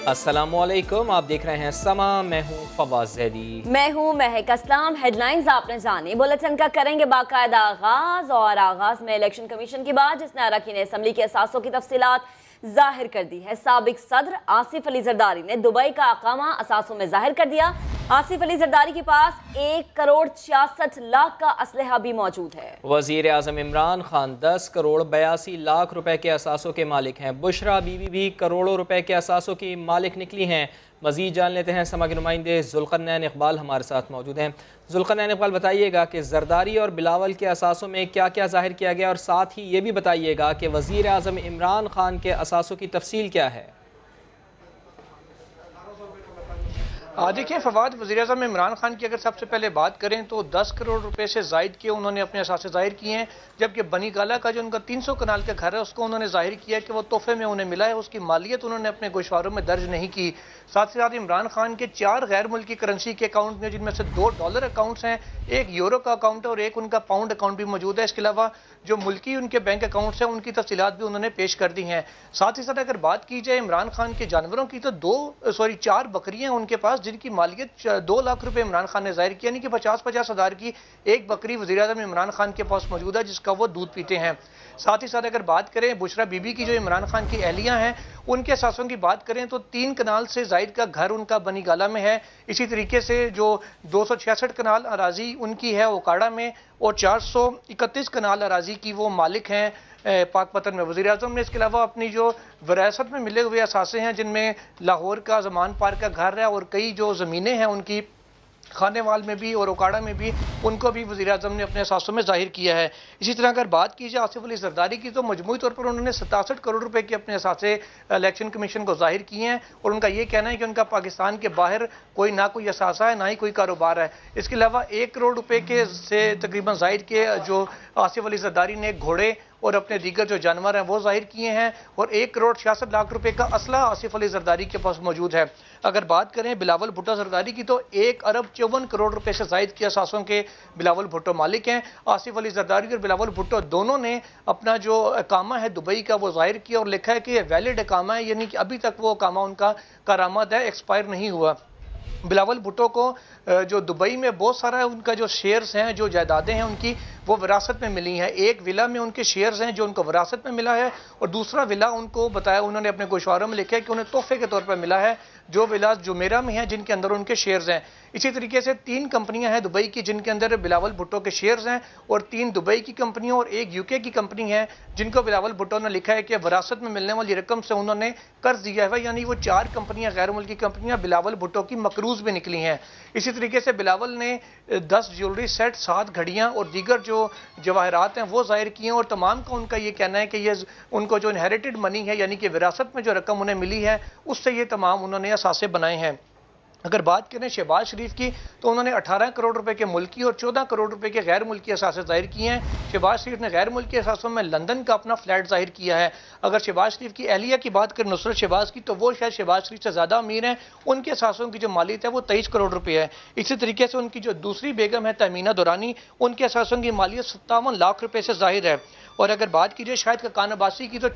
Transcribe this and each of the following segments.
अस्सलामुअलैकुम, आप देख रहे हैं समा। मैं हूँ फवाज ज़ैदी। मैं हूँ महक असलाम। हेडलाइंस आपने जानी, बुलेटिन का करेंगे बाकायदा आगाज। और आगाज में इलेक्शन कमीशन की बात, जिसने अरकान असम्बली के असासों की तफसीलात जाहिर कर दी है। साबिक सदर आसिफ अली जरदारी ने दुबई का अकामा असासों में जाहिर कर दिया। आसिफ अली जरदारी के पास 1 करोड़ 66 लाख का असलहा भी मौजूद है। वज़ीर आज़म इमरान खान 10 करोड़ 82 लाख रुपए के असासों के मालिक हैं। बुशरा बीबी भी करोड़ों रुपए के असासों की मालिक निकली हैं। मज़ीद जान लेते हैं, समा के नुमाइंदे जुल्करनैन इकबाल हमारे साथ मौजूद हैं। जुल्करनैन इकबाल, बताइएगा कि जरदारी और बिलावल के असासों में क्या क्या जाहिर किया गया, और साथ ही ये भी बताइएगा कि वज़ीर आज़म इमरान खान के असासों की तफसील क्या है। देखिए फवाद, वज़ीर-ए-आज़म इमरान खान की अगर सबसे पहले बात करें तो 10 करोड़ रुपए से जायद के उन्होंने अपने असासे जाहिर किए हैं। जबकि बनी गाला का जो उनका 300 कनाल का घर है उसको उन्होंने जाहिर किया कि वो तोहफे में उन्हें मिला है, उसकी मालियत उन्होंने अपने गोशवारों में दर्ज नहीं की। साथ ही साथ इमरान खान के 4 गैर मुल्की करेंसी के अकाउंट में, जिनमें से 2 डॉलर अकाउंट्स हैं, 1 यूरो का अकाउंट है और 1 उनका पाउंड अकाउंट भी मौजूद है। इसके अलावा जो मुल्की उनके बैंक अकाउंट्स हैं उनकी तफसीलात भी उन्होंने पेश कर दी हैं। साथ ही साथ अगर बात की जाए इमरान खान के जानवरों की, तो 4 बकरियां उनके पास, जिनकी मालियत 2 लाख रुपए इमरान खान ने जाहिर किया, यानी कि 50-50 हज़ार की एक बकरी वज़ीर-ए-आज़म इमरान खान के पास मौजूद है, जिसका वो दूध पीते हैं। साथ ही साथ अगर बात करें बुशरा बीबी की, जो इमरान खान की अहलियां हैं, उनके असासों की बात करें तो 3 कनाल से जायद का घर उनका बनी गाला में है। इसी तरीके से जो 266 कनाल अराजी उनकी है ओकाड़ा में, और 431 कनाल अराजी की वो मालिक हैं पाकपतन में। वज़ीर-ए-आज़म ने इसके अलावा अपनी जो विरासत में मिले हुए असासे हैं, जिनमें लाहौर का ज़मान पार्क का घर है और कई जो ज़मीनें हैं उनकी खानेवाल में भी और ओकाड़ा में भी, उनको भी वज़ीर-ए-आज़म ने अपने असासों में जाहिर किया है। इसी तरह अगर बात की जाए आसिफ अली जरदारी की, तो मजमूई तौर पर उन्होंने 67 करोड़ रुपए के अपने असासे इलेक्शन कमीशन को जाहिर किए हैं। और उनका ये कहना है कि उनका पाकिस्तान के बाहर कोई ना कोई असासा है, ना ही कोई कारोबार है। इसके अलावा 1 करोड़ रुपए के से तकरीबन जाहिर के जो आसिफ अली जरदारी ने घोड़े और अपने दीगर जो जानवर हैं वो जाहिर किए हैं। और 1 करोड़ 66 लाख रुपए का असला आसिफ अली जरदारी के पास मौजूद है। अगर बात करें बिलावल भुट्टो जरदारी की, तो 1 अरब 54 करोड़ रुपए से जायद के असासों के बिलावल भुट्टो मालिक हैं। आसिफ अली जरदारी और बिलावल भुट्टो दोनों ने अपना जो अकामा है दुबई का वो जाहिर किया और लिखा है कि वैलिड अकामा है, यानी कि अभी तक वो अकामा उनका कारामद है, एक्सपायर नहीं हुआ। बिलावल भुट्टो को जो दुबई में बहुत सारा उनका जो शेयर्स हैं, जो जायदादें हैं उनकी, वो विरासत में मिली हैं। एक विला में उनके शेयर्स हैं जो उनको विरासत में मिला है, और दूसरा विला उनको बताया, उन्होंने अपने गोशवारों में लिखा है कि उन्हें तोहफे के तौर पर मिला है, जो विला जुमेरा में है, जिनके अंदर उनके शेयर्स हैं। इसी तरीके से 3 कंपनियां हैं दुबई की, जिनके अंदर बिलावल भुट्टो के शेयर्स हैं, और 3 दुबई की कंपनियां और 1 यूके की कंपनी है, जिनको बिलावल भुट्टो ने लिखा है कि विरासत में मिलने वाली रकम से उन्होंने कर्ज दिया है, यानी वो 4 कंपनियां गैर मुल्की कंपनियां बिलावल भुट्टो की मकरूज भी निकली हैं। इसी तरीके से बिलावल ने 10 ज्वेलरी सेट, 7 घड़ियां और दीगर जो जवाहरात हैं वो जाहिर किए हैं। और तमाम का उनका ये कहना है कि ये उनको जो इनहेरिटेड मनी है, यानी कि विरासत में जो रकम उन्हें मिली है, उससे ये तमाम उन्होंने असासे बनाए हैं। अगर बात करें शहबाज शरीफ की, तो उन्होंने 18 करोड़ रुपए के मुल्की और 14 करोड़ रुपए के गैर मुल्की असासे जाहिर किए हैं। शहबाज शरीफ ने गैर मुल्की असासों में लंदन का अपना फ्लैट जाहिर किया है। अगर शहबाज शरीफ की अहलिया की बात करें नुसरत शहबाज की, तो वो शायद शहबाज शरीफ से ज़्यादा अमीर हैं। उनके असासों की जो मालियत है वो 23 करोड़ रुपये है। इसी तरीके से उनकी जो दूसरी बेगम है तमीना दुरानी, उनके असासों की मालियत 57 लाख रुपये से जाहिर है। और अगर बात की जाए शाहिद खान अब्बासी की, तो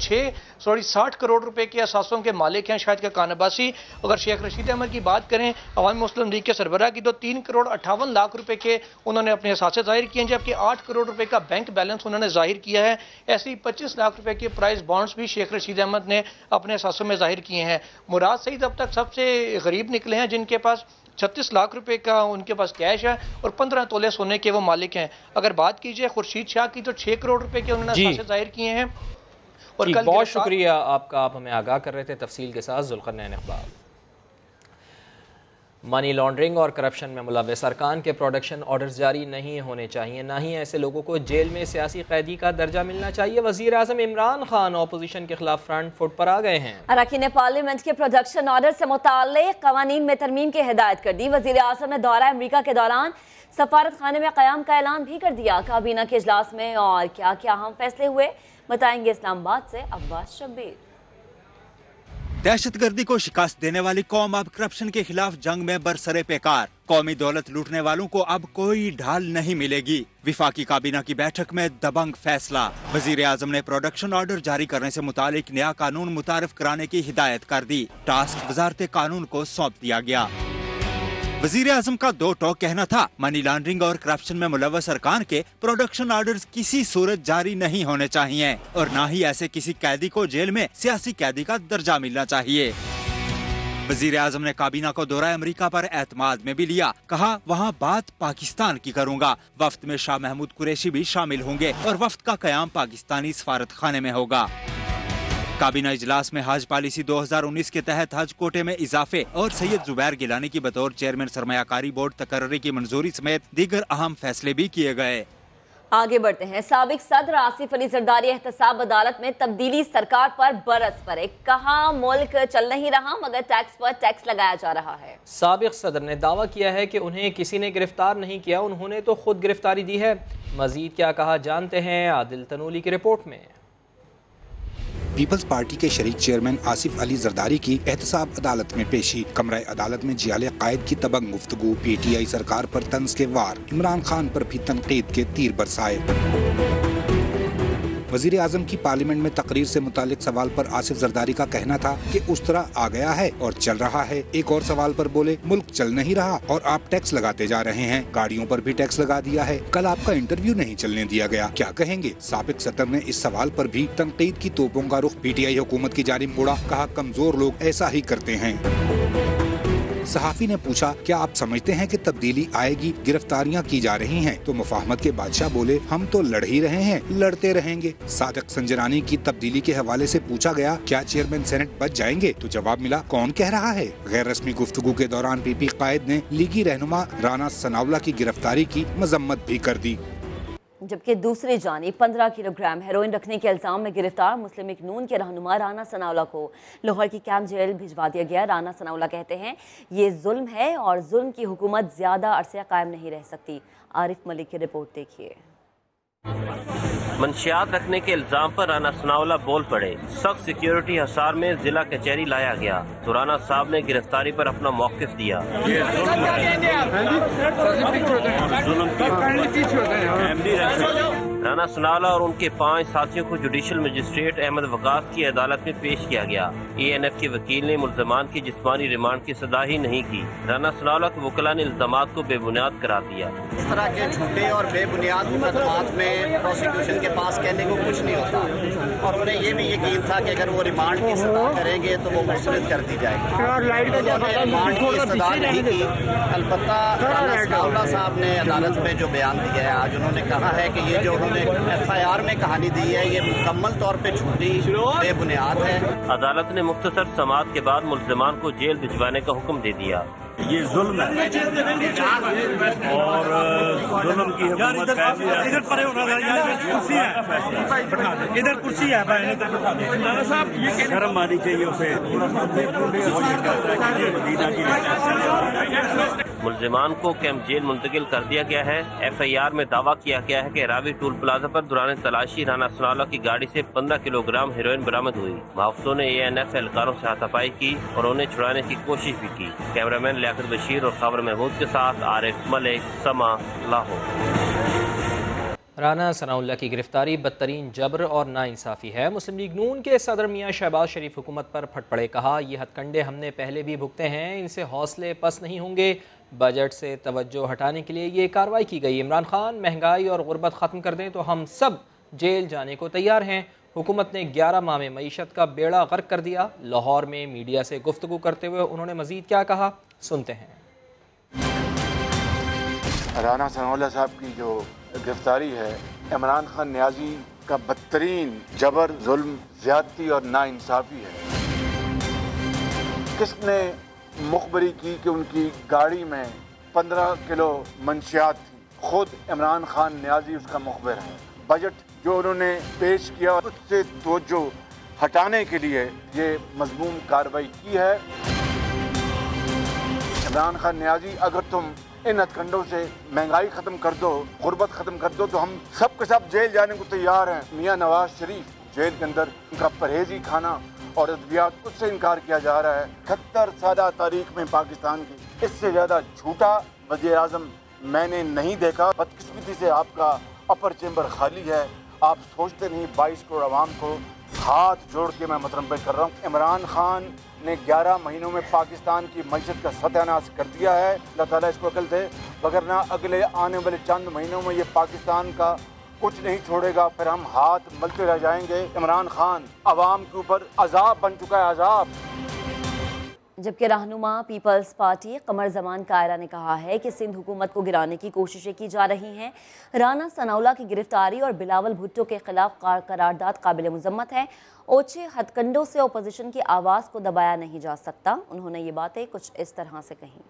60 करोड़ रुपए के असासों के मालिक हैं शाहिद खान अब्बासी। अगर शेख रशीद अहमद की बात करें अवामी मुस्लिम लीग के सरबराह की, तो 3 करोड़ 58 लाख रुपए के उन्होंने अपने असासे जाहिर किए हैं, जबकि 8 करोड़ रुपए का बैंक बैलेंस उन्होंने जाहिर किया है। ऐसे ही 25 लाख रुपए के प्राइस बॉन्ड्स भी शेख रशीद अहमद ने अपने असासों में जाहिर किए हैं। मुराद सईद अब तक सबसे गरीब निकले हैं, जिनके पास 36 लाख रुपए का उनके पास कैश है और 15 तोले सोने के वो मालिक हैं। अगर बात कीजिए खुर्शीद शाह की, तो 6 करोड़ रुपए के उन्होंने असासे जाहिर किए हैं। और कल बहुत शुक्रिया आपका, आप हमें आगाह कर रहे थे तफसील के साथ। जुल्करनैन इकबाल। मनी लॉन्ड्रिंग और करप्शन में मुलव्वस अरकान के प्रोडक्शन ऑर्डर्स जारी नहीं होने चाहिए, ना ही ऐसे लोगों को जेल में सियासी कैदी का दर्जा मिलना चाहिए। वज़ीर आज़म इमरान खान अपोजिशन के खिलाफ फ्रंट फुट पर आ गए हैं। अरकान पार्लियामेंट के प्रोडक्शन ऑर्डर से मुताल्लिक़ क़वानीन में तरमीम की हिदायत कर दी। वज़ीर आज़म ने दौरा अमरीका के दौरान सफारत खाने में क़याम का ऐलान भी कर दिया। काबीना के इजलास में और क्या क्या अहम फैसले हुए, बताएंगे इस्लामाबाद से अब्बास शब्बीर। दहशतगर्दी को शिकस्त देने वाली कौम अब करप्शन के खिलाफ जंग में बरसरे पेकार। कौमी दौलत लूटने वालों को अब कोई ढाल नहीं मिलेगी। विफाकी काबीना की बैठक में दबंग फैसला। वजीर आजम ने प्रोडक्शन ऑर्डर जारी करने से मुतालिक नया कानून मुतारिफ कराने की हिदायत कर दी। टास्क वजारत कानून को सौंप दिया गया। वजीर आजम का दो टोक कहना था, मनी लॉन्ड्रिंग और करप्शन में मुलव्वस अरकान के प्रोडक्शन ऑर्डर्स किसी सूरत जारी नहीं होने चाहिए और न ही ऐसे किसी कैदी को जेल में सियासी कैदी का दर्जा मिलना चाहिए। वजीर आजम ने काबीना को दौरा अमेरिका पर एतमाद में भी लिया। कहा, वहाँ बात पाकिस्तान की करूँगा। वफ्द में शाह महमूद कुरैशी भी शामिल होंगे और वफ्द का कयाम पाकिस्तानी सफारत खाने में होगा। काबीना इजलास में हज पॉलिसी 2019 के तहत हज कोटे में इजाफे और सैयद जुबैर गिलानी की बतौर चेयरमैन सरमायाकारी बोर्ड तकर्री की मंजूरी समेत दीगर अहम फैसले भी किए गए। आगे बढ़ते हैं। साबिक सदर आसिफ अली जरदारी एहतसाब अदालत में तब्दीली सरकार पर बरस पड़े। कहा, मुल्क चल नहीं रहा मगर टैक्स पर टैक्स लगाया जा रहा है। साबिक सदर ने दावा किया है कि उन्हें किसी ने गिरफ्तार नहीं किया, उन्होंने तो खुद गिरफ्तारी दी है। मजीद क्या कहा जानते हैं आदिल तनूली की रिपोर्ट में। पीपल्स पार्टी के शरीक चेयरमैन आसिफ अली जरदारी की एहतसाब अदालत में पेशी। कमरा अदालत में जियाले कायद की तबंग गुफ्तगू। PTI सरकार पर तंज के वार। इमरान खान पर भी तनकीद के तीर बरसाए। वजीर आजम की पार्लियामेंट में तकरीर से मुतालिक सवाल पर आसिफ जरदारी का कहना था कि उस तरह आ गया है और चल रहा है। एक और सवाल पर बोले, मुल्क चल नहीं रहा और आप टैक्स लगाते जा रहे हैं। गाड़ियों पर भी टैक्स लगा दिया है। कल आपका इंटरव्यू नहीं चलने दिया गया, क्या कहेंगे? साबिक सदर ने इस सवाल पर भी तनकीद की तोपों का रुख PTI हुकूमत की जानिब मोड़ा। कहा, कमजोर लोग ऐसा ही करते हैं। सहाफी ने पूछा, क्या आप समझते हैं कि तब्दीली आएगी? गिरफ्तारियां की जा रही हैं। तो मुफाहमत के बादशाह बोले, हम तो लड़ ही रहे हैं, लड़ते रहेंगे। सादिक संजरानी की तब्दीली के हवाले से पूछा गया, क्या चेयरमैन सेनेट बच जाएंगे? तो जवाब मिला, कौन कह रहा है। गैर रस्मी गुफ्तगू के दौरान PP कायद ने लीगी रहनुमा राना सनाउल्लाह की गिरफ्तारी की मजम्मत भी कर दी। जबकि दूसरी जानिब 15 किलोग्राम हेरोइन रखने के इल्जाम में गिरफ्तार मुस्लिम लीग नून के रहनुमा राना सनाउल्लाह को लाहौर की कैंप जेल भिजवा दिया गया। राना सनाउल्लाह कहते हैं, ये जुल्म है और जुल्म की हुकूमत ज्यादा अरसे कायम नहीं रह सकती। आरिफ मलिक की रिपोर्ट देखिए। मंशियात रखने के इल्जाम पर राना सनाउल्लाह बोल पड़े। सख्त सिक्योरिटी हिसार में जिला कचहरी लाया गया तो राना साहब ने गिरफ्तारी पर अपना मौक़िफ़ दिया। राना सनाउल्लाह और उनके 5 साथियों को जुडिशल मजिस्ट्रेट अहमद वकास की अदालत में पेश किया गया। ANF के वकील ने मुल्ज़मान की जिस्मानी रिमांड की सदा ही नहीं की। राना सनाउल्लाह के वकला ने इल्जामात को बेबुनियाद करार दिया। इस तरह के झूठे और बेबुनियाद मुकदमात में प्रोसिक्यूशन के पास कहने को कुछ नहीं होता और उन्हें ये भी यकीन था कि अगर वो रिमांड की सदा करेंगे तो वो मुस्तरद कर दी जाएगी। उन्होंने रिमांड की सदा नहीं की। अलबत्ता राना सनाउल्लाह साहब ने अदालत में जो बयान दिया है, आज उन्होंने कहा है कि ये जो उन्होंने FIR में कहानी दी है ये मुकम्मल तौर पे झूठी बेबुनियाद है। अदालत ने मुख्तसर समाअत के बाद मुल्ज़मान को जेल भिजवाने का हुक्म दे दिया। ये जुल्म है और जुल्म की हुकूमत इधर परे कुर्सी है, इधर कुर्सी है, शर्म आनी चाहिए उसे। मुल्ज़मान को कैंप जेल मुंतकिल कर दिया गया है। FIR में दावा किया गया है कि रावी टूल प्लाजा पर दौरान तलाशी राना सनाउल्लाह की गाड़ी से 15 किलोग्राम हेरोइन बरामद हुई। महफूजों ने ANF एहलकारों से हाथापाई की और उन्हें छुड़ाने की कोशिश भी की। कैमरामैन लियाकत बशीर और खबर महमूद के साथ आरिफ मलिक, समा, लाहौर। राना सनाउल्लाह की गिरफ्तारी बदतरीन जबर और नाइंसाफ़ी है। मुस्लिम लीग नून के सदर मियाँ शहबाज शरीफ हुकूमत पर फट पड़े। कहा, ये हथकंडे हमने पहले भी भुगते हैं, इनसे हौसले पस्त नहीं होंगे। बजट से तवज्जो हटाने के लिए ये कार्रवाई की गई। इमरान खान महंगाई और गुर्बत ख़त्म कर दें तो हम सब जेल जाने को तैयार हैं। हुकूमत ने 11 माह में मईशत का बेड़ा गर्क कर दिया। लाहौर में मीडिया से गुफ्तगू करते हुए उन्होंने मज़ीद क्या कहा, सुनते हैं। राना सनाउल्लाह साहब की जो गिरफ्तारी है, इमरान खान न्याजी का बदतरीन जबर, जुल्म, ज्यादती और नाइंसाफ़ी है। किसने मुखबरी की कि उनकी गाड़ी में 15 किलो मंशियात थी? खुद इमरान खान न्याजी उसका मुखबिर है। बजट जो उन्होंने पेश किया उससे तवज्जो हटाने के लिए ये मज़मूम कार्रवाई की है। इमरान खान न्याजी, अगर तुम इन हथकंडों से महंगाई ख़त्म कर दो, गुर्बत ख़त्म कर दो तो हम सब के सब जेल जाने को तैयार हैं। मियाँ नवाज शरीफ जेल के अंदर उनका परहेजी खाना और अद्वियात, उससे इनकार किया जा रहा है। 71 साल तारीख में पाकिस्तान की इससे ज़्यादा झूठा वज़ीर आज़म मैंने नहीं देखा। बदकिस्मती से आपका अपर चेम्बर खाली है। आप सोचते नहीं 22 करोड़ आवाम को हाथ जोड़ के मैं मुतरम्बित कर रहा हूँ। इमरान खान ने 11 महीनों में पाकिस्तान की मईशत का सत्यानाश कर दिया है। अल्लाह ताला इसको अकल दे, वगरना अगले आने वाले चंद महीनों में ये पाकिस्तान का कुछ नहीं छोड़ेगा, फिर हम हाथ मलते रह जाएंगे। इमरान खान अवाम के ऊपर अजाब बन चुका है, अजाब। जबकि रहनुमा पीपल्स पार्टी कमर जमान कायरा ने कहा है कि सिंध हुकूमत को गिराने की कोशिशें की जा रही हैं। राना सनाउल्लाह की गिरफ्तारी और बिलावल भुट्टो के खिलाफ करारदाद काबिल मुजम्मत है। ओछे हथकंडों से अपोजिशन की आवाज़ को दबाया नहीं जा सकता। उन्होंने ये बातें कुछ इस तरह से कही।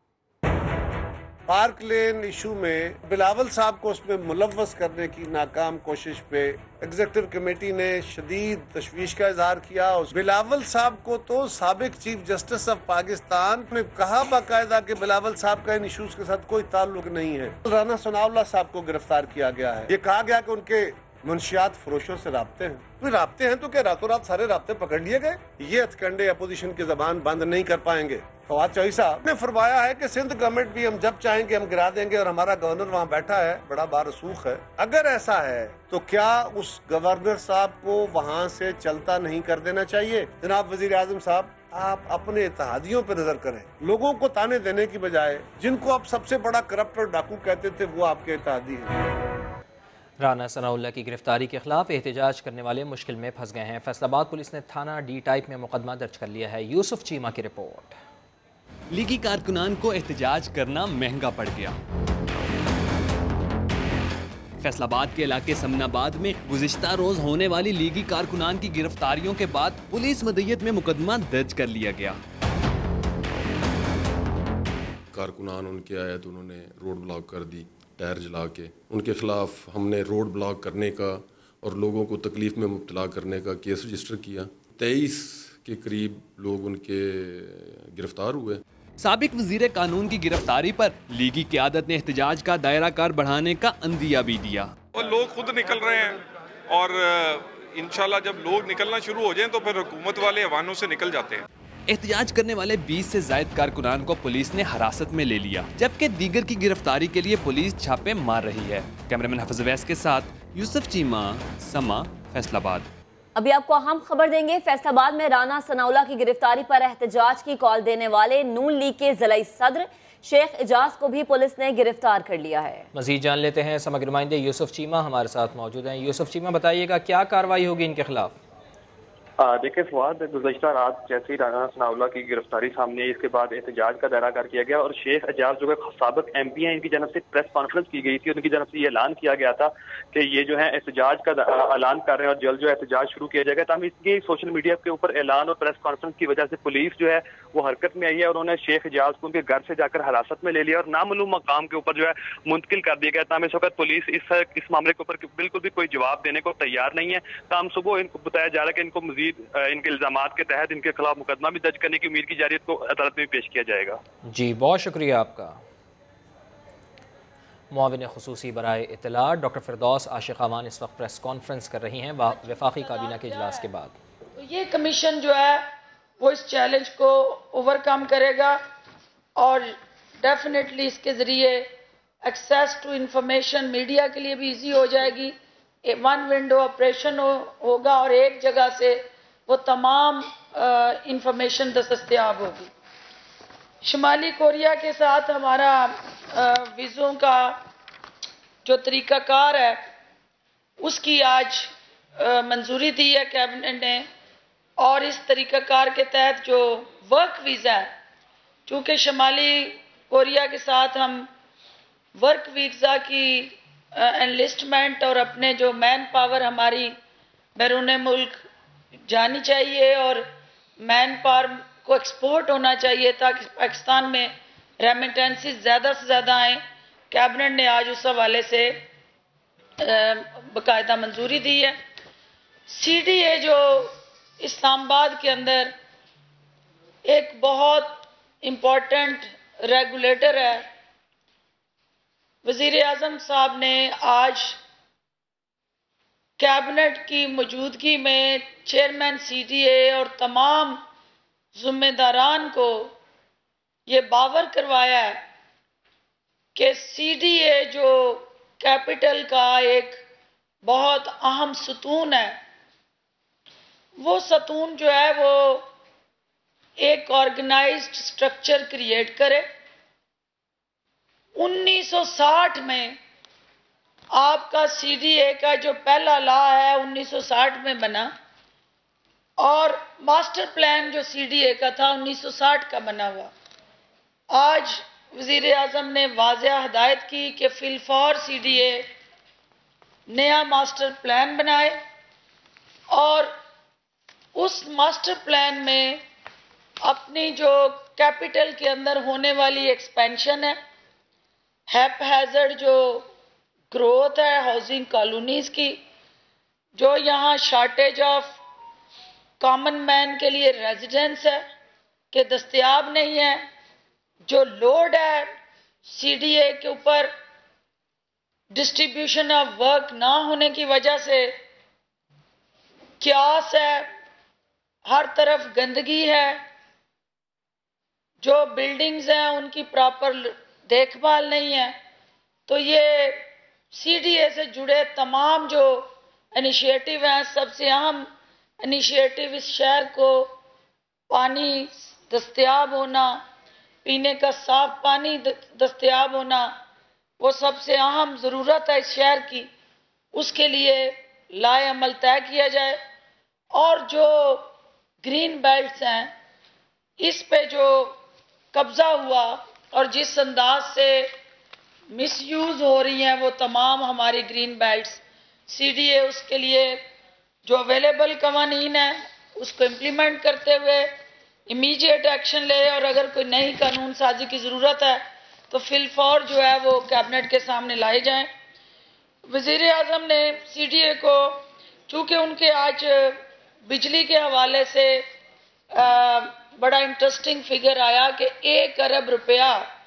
पार्क लेन इशू में बिलावल साहब को उसमें मुलव्वस करने की नाकाम कोशिश पे एग्जीक्यूटिव कमेटी ने शदीद तशवीश का इजहार किया। उस बिलावल साहब को तो साबिक चीफ जस्टिस ऑफ पाकिस्तान ने कहा बाकायदा कि बिलावल साहब का इन इशूज के साथ कोई ताल्लुक नहीं है। राना सनाउल्लाह साहब को गिरफ्तार किया गया है। ये कहा गया कि उनके मुंशियात फरोशों से राब्ते हैं। तो राब्ते हैं तो क्या रातों रात सारे राब्ते पकड़ लिए गए? ये हथकंडे अपोजिशन की जबान बंद नहीं कर पाएंगे। फवाद चौधरी साहब ने फरमाया है कि सिंध गवर्नमेंट भी हम जब चाहेंगे हम गिरा देंगे और हमारा गवर्नर वहाँ बैठा है, बड़ा बारसूख है। अगर ऐसा है तो क्या उस गवर्नर साहब को वहाँ से चलता नहीं कर देना चाहिए? जनाब वजीर आजम साहब, आप अपने इत्तेहादियों पर नजर करें। लोगों को ताने देने की बजाय जिनको आप सबसे बड़ा करप्ट और डाकू कहते थे वो आपके इत्तेहादी हैं। राना सनाउल्लाह की गिरफ्तारी के खिलाफ एहतजाज करने वाले मुश्किल में फंस गए हैं। फैसलाबाद पुलिस ने थाना डी टाइप में मुकदमा दर्ज कर लिया है। यूसुफ चीमा की रिपोर्ट। लीगी कारकुनान को एहतजाज करना महंगा पड़ गया। फैसलाबाद के इलाके समनाबाद में गुज़िश्ता रोज होने वाली लीगी कारकुनान की गिरफ्तारियों के बाद पुलिस मदय्यत में मुकदमा दर्ज कर लिया गया। कारकुनान उनके आए तो उन्होंने रोड ब्लॉक कर दी, टायर जला के। उनके खिलाफ हमने रोड ब्लॉक करने का और लोगों को तकलीफ में मुब्तला करने का केस रजिस्टर किया। 23 के करीब लोग उनके गिरफ्तार हुए। साबिक वजीर कानून की गिरफ्तारी पर लीगी क़यादत ने एहतजाज का दायरा कार बढ़ाने का अंदिया भी दिया। और लोग खुद निकल रहे हैं और इंशाल्लाह जब लोग निकलना शुरू हो जाएं तो फिर हुकूमत वाले अवानों से निकल जाते हैं। एहतजाज करने वाले 20 से जायद कारकुनान को पुलिस ने हिरासत में ले लिया, जबकि दीगर की गिरफ्तारी के लिए पुलिस छापे मार रही है। कैमरामैन हफीज अवैस के साथ यूसुफ चीमा, समा, फैसलाबाद। अभी आपको अहम खबर देंगे। फैसलाबाद में राना सनाउल्लाह की गिरफ्तारी पर एहतजाज की कॉल देने वाले नून लीग के ज़िलाई सदर शेख एजाज को भी पुलिस ने गिरफ्तार कर लिया है। मजीद जान लेते हैं। समग्र नुमाइंदे यूसुफ चीमा हमारे साथ मौजूद हैं। यूसुफ चीमा, बताइएगा क्या कार्रवाई होगी इनके खिलाफ? देखिए फवाद, गुज़श्ता रात जैसे ही राना सनाउल्लाह की गिरफ्तारी सामने, इसके बाद एहतजाज का दायरा कार किया गया और शेख एजाज जो है साबिक MP हैं, इनकी जानब से प्रेस कॉन्फ्रेंस की गई थी। उनकी जानब से ये ऐलान किया गया था कि ये जो है एहतजाज का ऐलान कर रहे हैं और जल्द जो एहतजाज शुरू किया जाएगा। तभी इसके सोशल मीडिया के ऊपर ऐलान और प्रेस कॉन्फ्रेंस की वजह से पुलिस जो है वो हरकत में आई है और उन्होंने शेख एजाज को उनके घर से जाकर हिरासत में ले लिया और नामालूम मकाम के ऊपर जो है मुंतकिल कर दिया गया। तभी इस वक्त पुलिस इस मामले के ऊपर बिल्कुल भी कोई जवाब देने को तैयार नहीं है। तमाम सुबह इनको बताया जा रहा है कि इनको मजीद इनके इल्जामात के तहत इनके खिलाफ मुकदमा भी दर्ज करने की उम्मीद की जा रही है, तो अदालत में पेश किया जाएगा। जी, बहुत शुक्रिया आपका। मुआविन खुसूसी बराए इत्तलात डॉक्टर फिरदौस आशिक़ावान इस वक्त प्रेस कॉन्फ्रेंस कर रही हैं वफाकी काबीना के इजलास के बाद। ये कमीशन जो है वो इस चैलेंज को ओवरकम करेगा और डेफिनेटली इसके ज़रिए एक्सेस टू इंफॉर्मेशन मीडिया के लिए भी इजी हो जाएगी। वन विंडो ऑपरेशन होगा और एक जगह से वो तमाम इंफॉर्मेशन दस्तयाब होगी। शुमाली कोरिया के साथ हमारा वीज़ों का जो तरीक़ाकार है उसकी आज मंजूरी दी है कैबिनेट ने और इस तरीक़ाकार के तहत जो वर्क वीज़ा है, चूँकि शुमाली कोरिया के साथ हम वर्क वीज़ा की एनलिस्टमेंट और अपने जो मैन पावर हमारी बैरून मुल्क जानी चाहिए और मैन पावर को एक्सपोर्ट होना चाहिए ताकि पाकिस्तान में रेमिटेंसेस ज़्यादा से ज़्यादा आएँ। कैबिनेट ने आज उस हवाले से बाकायदा मंजूरी दी है। CDA जो इस्लामाबाद के अंदर एक बहुत इम्पोर्टेंट रेगुलेटर है, वज़ीर आज़म साहब ने आज कैबिनेट की मौजूदगी में चेयरमैन CDA और तमाम ज़िम्मेदारान को ये बावर करवाया है कि CDA जो कैपिटल का एक बहुत अहम सतून है, वो सतून जो है वो एक ऑर्गेनाइज्ड स्ट्रक्चर क्रिएट करे। 1960 में आपका CDA का जो पहला लॉ है 1960 में बना, और मास्टर प्लान जो CDA का था 1960 का बना हुआ। आज वज़ीर आज़म ने वाज़ेह हदायत की कि फिलफौर CDA नया मास्टर प्लान बनाए, और उस मास्टर प्लान में अपनी जो कैपिटल के अंदर होने वाली एक्सपेंशन है, हैपहैज़र्ड जो ग्रोथ है हाउसिंग कॉलोनीज की, जो यहाँ शॉर्टेज ऑफ कॉमन मैन के लिए रेजिडेंस है कि दस्तयाब नहीं है, जो लोड है CDA के ऊपर डिस्ट्रीब्यूशन ऑफ वर्क ना होने की वजह से, क्यास है, हर तरफ गंदगी है, जो बिल्डिंग्स हैं उनकी प्रॉपर देखभाल नहीं है। तो ये CDA से जुड़े तमाम जो इनिशिएटिव हैं, सबसे अहम इनिशिएटिव इस शहर को पानी दस्तयाब होना, पीने का साफ पानी दस्तयाब होना, वो सबसे अहम ज़रूरत है इस शहर की। उसके लिए लाए अमल तय किया जाए, और जो ग्रीन बेल्ट्स हैं इस पे जो कब्ज़ा हुआ और जिस अंदाज से मिसयूज़ हो रही हैं वो तमाम हमारी ग्रीन बेल्ट्स, CDA उसके लिए जो अवेलेबल कवानीन है उसको इम्प्लीमेंट करते हुए इमीडिएट एक्शन ले, और अगर कोई नई कानून साजी की ज़रूरत है तो फिलफौर जो है वो कैबिनेट के सामने लाए जाएं। वज़ीर आज़म ने CDA को, चूँकि उनके आज बिजली के हवाले से बड़ा इंटरेस्टिंग फिगर आया कि 1 अरब रुपया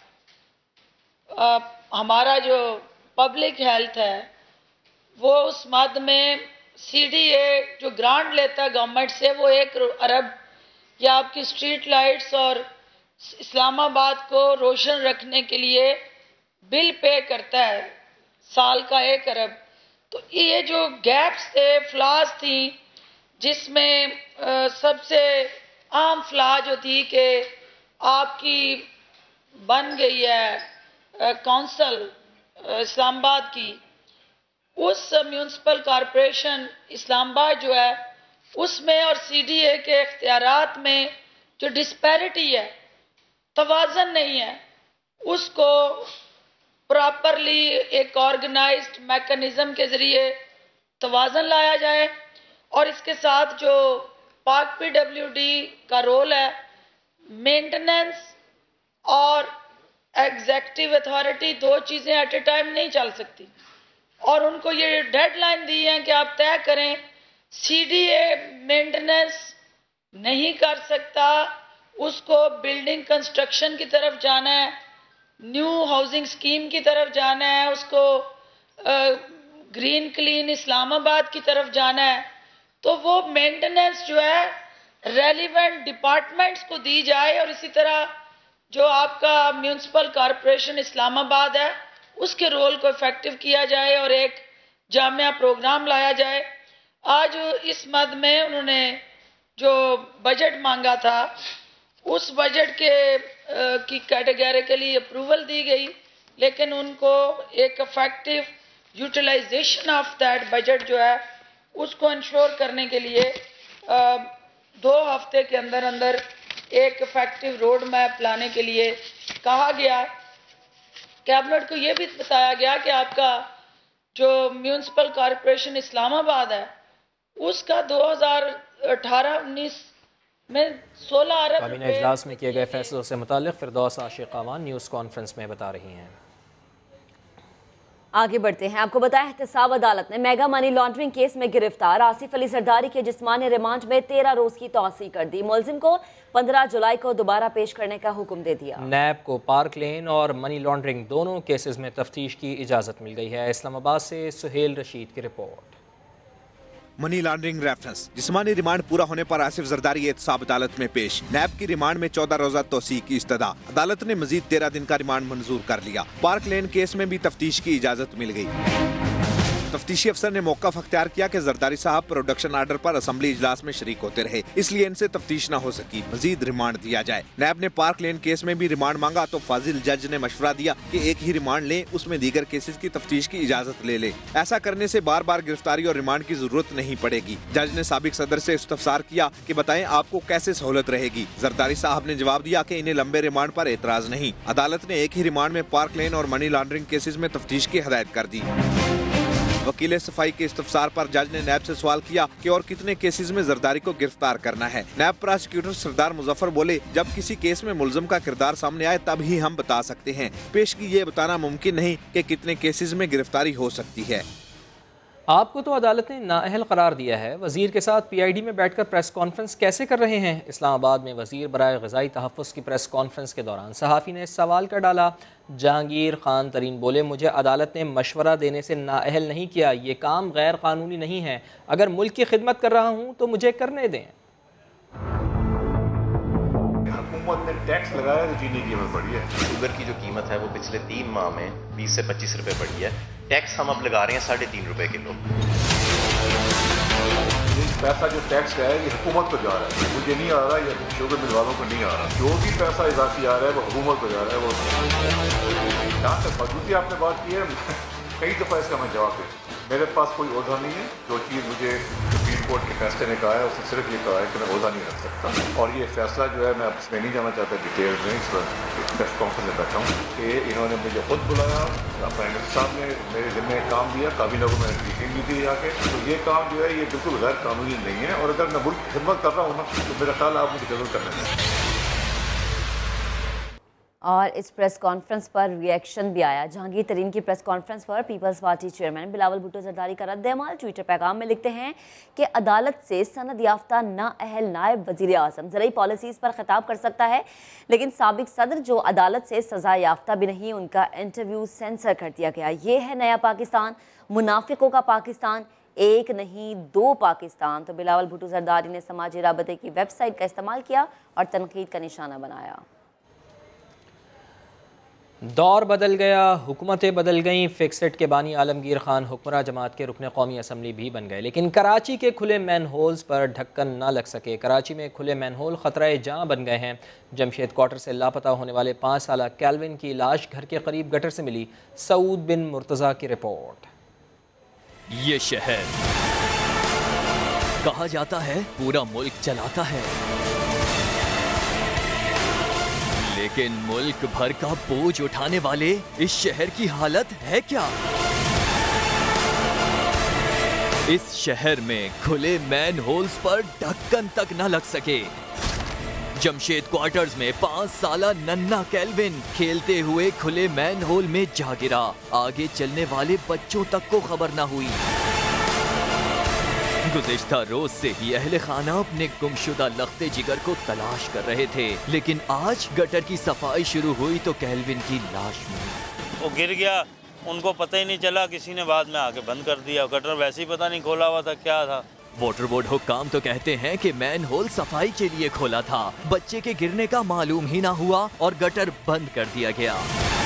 हमारा जो पब्लिक हेल्थ है वो उस मद में CDA जो ग्रांट लेता है गवर्नमेंट से, वो 1 अरब या आपकी स्ट्रीट लाइट्स और इस्लामाबाद को रोशन रखने के लिए बिल पे करता है, साल का 1 अरब। तो ये जो गैप्स थे, फ्लाज थी, जिसमें सबसे आम फ्ला जो थी कि आपकी बन गई है काउंसिल इस्लामाबाद की, उस म्यूनसिपल कॉरपोरेशन इस्लामाबाद जो है उसमें और CDA के इख्तियारात में जो डिस्पैरिटी है, तवाज़न नहीं है, उसको प्रॉपरली एक ऑर्गेनाइज्ड मैकेनिज्म के ज़रिए तवाज़न लाया जाए। और इसके साथ जो पाक PWD का रोल है, मेंटेनेंस और एग्जेक्टिव अथॉरिटी 2 चीज़ें एट ए टाइम नहीं चल सकती, और उनको ये डेडलाइन दी है कि आप तय करें CDA मेंटेनेंस नहीं कर सकता, उसको बिल्डिंग कंस्ट्रक्शन की तरफ जाना है, न्यू हाउसिंग स्कीम की तरफ जाना है, उसको ग्रीन क्लीन इस्लामाबाद की तरफ जाना है, तो वो मेंटेनेंस जो है रेलिवेंट डिपार्टमेंट्स को दी जाए, और इसी तरह जो आपका म्यूनसिपल कॉरपोरेशन इस्लामाबाद है उसके रोल को इफेक्टिव किया जाए और एक जामिया प्रोग्राम लाया जाए। आज इस मद में उन्होंने जो बजट मांगा था, उस बजट के की कैटेगरिकली अप्रूवल दी गई, लेकिन उनको एक effective utilization of that budget जो है उसको इंश्योर करने के लिए 2 हफ्ते के अंदर अंदर एक इफेक्टिव रोड मैप लाने के लिए कहा गया। कैबिनेट को ये भी बताया गया कि आपका जो म्यूनसिपल कॉरपोरेशन इस्लामाबाद है उसका 2018-19 में 16 अरब काबीना इजलास में किए गए फैसलों से मुताल्लिक़ फिरदौस आशिक़ अवान न्यूज़ कॉन्फ्रेंस में बता रही हैं। आगे बढ़ते हैं। आपको बताया एहतसाब अदालत ने मेगा मनी लॉन्ड्रिंग केस में गिरफ्तार आसिफ अली जरदारी के जिस्मानी रिमांड में 13 रोज की तौसीह कर दी। मुलजिम को 15 जुलाई को दोबारा पेश करने का हुक्म दे दिया। नैब को पार्क लेन और मनी लॉन्ड्रिंग दोनों केसेस में तफ्तीश की इजाज़त मिल गई है। इस्लामाबाद से सुहेल रशीद की रिपोर्ट। Money laundering reference. जिस्मानी रिमांड पूरा होने पर आसिफ जरदारी एहतसाब अदालत में पेश। नैब की रिमांड में 14 रोजा तौसीक की इस्तदा। अदालत ने मजीद 13 दिन का रिमांड मंजूर कर लिया। पार्क लेन केस में भी तफ्तीश की इजाजत मिल गई। तफ्तीशी अफसर ने मौक़िफ़ अख्तियार किया कि जरदारी साहब प्रोडक्शन आर्डर पर असेंबली इजलास में शरीक होते रहे, इसलिए इनसे तफ्तीश न हो सकी, मजीद रिमांड दिया जाए। नैब ने पार्क लेन केस में भी रिमांड मांगा तो फाजिल जज ने मशवरा दिया कि एक ही रिमांड लें, उसमें दीगर केसेस की तफ्तीश की इजाजत ले ले। ऐसा करने से बार बार गिरफ्तारी और रिमांड की जरूरत नहीं पड़ेगी। जज ने साबिक सदर से इस्तफसार किया कि बताएं आपको कैसे सहूलत रहेगी। जरदारी साहब ने जवाब दिया कि इन्हें लंबे रिमांड पर एतराज नहीं। अदालत ने एक ही रिमांड में पार्क लेन और मनी लॉन्ड्रिंग केसेस में तफ्तीश की हदायत कर दी। वकील सफाई के इस्तफसार पर जज ने नैब से सवाल किया कि और कितने केसेस में जरदारी को गिरफ्तार करना है। नैब प्रोसिक्यूटर सरदार मुजफ्फर बोले, जब किसी केस में मुलजम का किरदार सामने आए तब ही हम बता सकते हैं। पेशगी ये बताना मुमकिन नहीं कि कितने केसेस में गिरफ्तारी हो सकती है। आपको तो अदालत ने नाअहल करार दिया है, वज़ीर के साथ PID में बैठकर प्रेस कॉन्फ्रेंस कैसे कर रहे हैं? इस्लामाबाद में वज़ीर बराए ग़िज़ाई तहफ़्फ़ुज़ की प्रेस कॉन्फ्रेंस के दौरान सहाफ़ी ने सवाल कर डाला। जहांगीर खान तरीन बोले, मुझे अदालत ने मशवरा देने से नाअहल नहीं किया, ये काम गैर कानूनी नहीं है। अगर मुल्क की खिदमत कर रहा हूँ तो मुझे करने दें। हुकूमत ने टैक्स लगाया तो चीनी की कीमत बढ़ी है। शुगर की जो कीमत है वो पिछले 3 माह में 20 से 25 रुपए बढ़ी है। टैक्स हम अब लगा रहे हैं 3.5 रुपए किलो। पैसा जो टैक्स का है ये हुकूमत को जा रहा है, मुझे नहीं आ रहा, या शुगर मिल वालों को नहीं आ रहा। जो भी पैसा इजाफी आ रहा है वो हुकूमत को जा रहा है। वो जहाँ तक मजबूती आपने बात की है, कई दफ़ा इसका मैं जवाब दे, मेरे पास कोई ओहदा नहीं है। जो चीज़ मुझे सुप्रीम कोर्ट के फैसले ने कहा है उसने सिर्फ ये कहा है कि मैं ओहदा नहीं रख सकता। और ये फैसला जो है मैं इसमें नहीं जाना चाहता डिटेल में, इस वक्त प्रेस कॉन्फ्रेंस में बैठा हूँ कि इन्होंने मुझे खुद बुलाया, प्राइम मिनिस्टर साहब ने मेरे जिम्मे काम दिया, काबीना को मैंने ब्रीफिंग दी थी जाके। तो ये काम जो है ये बिल्कुल गैर कानूनी नहीं है। और अगर मैं मुल्क की खिदमत कर रहा हूँ ना तो मेरा ख्याल आप मुझे जरूर करना चाहिए। और इस प्रेस कॉन्फ्रेंस पर रिएक्शन भी आया। जहांगीर तरीन की प्रेस कॉन्फ्रेंस पर Peoples Party chairman Bilawal Bhutto Zardari का रद्द-ए-अमल। ट्विटर पैगाम में लिखते हैं कि अदालत से सनद याफ्ता नाअहल नायब वज़ीर आज़म ज़रूरी पॉलिसीज़ पर खिताब कर सकता है, लेकिन साबिक सदर जो अदालत से सज़ा याफ्ता भी नहीं, उनका इंटरव्यू सेंसर कर दिया गया। ये है नया पाकिस्तान, मुनाफिकों का पाकिस्तान, एक नहीं 2 पाकिस्तान। तो बिलावल भुट्टो जरदारी ने समाजी राबते की वेबसाइट का इस्तेमाल किया और तनकीद का निशाना बनाया। दौर बदल गया, हुकूमतें बदल गईं। फिक्सेट के बानी आलमगीर खान हुक्मरान जमात के रुकन कौमी असम्बली भी बन गए, लेकिन कराची के खुले मैन होल्स पर ढक्कन ना लग सके। कराची में खुले मैन होल ख़तरा जहाँ बन गए हैं। जमशेद क्वार्टर से लापता होने वाले 5 साला कैल्विन की लाश घर के करीब गटर से मिली। सऊद बिन मुर्तज़ा की रिपोर्ट। ये शहर कहा जाता है पूरा मुल्क चलाता है, लेकिन मुल्क भर का बोझ उठाने वाले इस शहर की हालत है क्या? इस शहर में खुले मैन होल्स पर ढक्कन तक न लग सके। जमशेद क्वार्टर्स में 5 साला नन्ना कैल्विन खेलते हुए खुले मैन होल में जा गिरा। आगे चलने वाले बच्चों तक को खबर न हुई। गुज़िश्ता रोज से ही अहले खाना अपने गुमशुदा लख्ते जिगर को तलाश कर रहे थे, लेकिन आज गटर की सफाई शुरू हुई तो कैल्विन की लाश मिली। वो गिर गया, उनको पता ही नहीं चला, किसी ने बाद में आके बंद कर दिया। गटर वैसे ही पता नहीं खोला हुआ था, क्या था। वाटर बोर्ड हुक्काम तो कहते हैं कि मैन होल सफाई के लिए खोला था, बच्चे के गिरने का मालूम ही ना हुआ और गटर बंद कर दिया गया।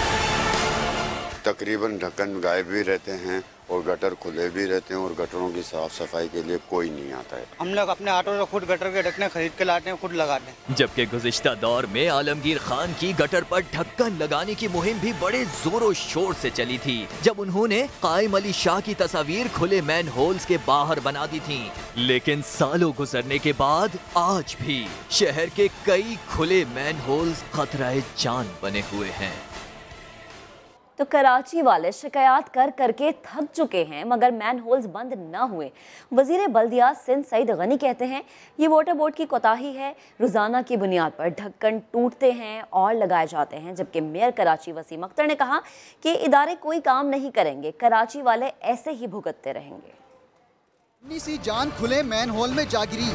तकरीबन ढक्कन गायब भी रहते हैं और गटर खुले भी रहते हैं और गटरों की साफ सफाई के लिए कोई नहीं आता है। हम लोग अपने ऑटो से खुद गटर के ढक्कन खरीद के लाते हैं, खुद लगाते हैं। जबकि गुज़िश्ता दौर में आलमगीर खान की गटर पर ढक्कन लगाने की मुहिम भी बड़े जोरों शोर से चली थी, जब उन्होंने कायम अली शाह की तस्वीर खुले मैन होल्स के बाहर बना दी थी। लेकिन सालों गुजरने के बाद आज भी शहर के कई खुले मैन होल्स खतरा जान बने हुए हैं। तो कराची वाले शिकायत कर करके थक चुके हैं, मगर मैन होल्स बंद ना हुए। वजीर बल्दियात सिंध सईद गनी कहते हैं ये वाटर बोर्ड की कोताही है, रोजाना की बुनियाद पर ढक्कन टूटते हैं और लगाए जाते हैं। जबकि मेयर कराची वसीम अख्तर ने कहा कि इदारे कोई काम नहीं करेंगे, कराची वाले ऐसे ही भुगतते रहेंगे। अपनी सी जान खुले मैन होल में जा गिरी,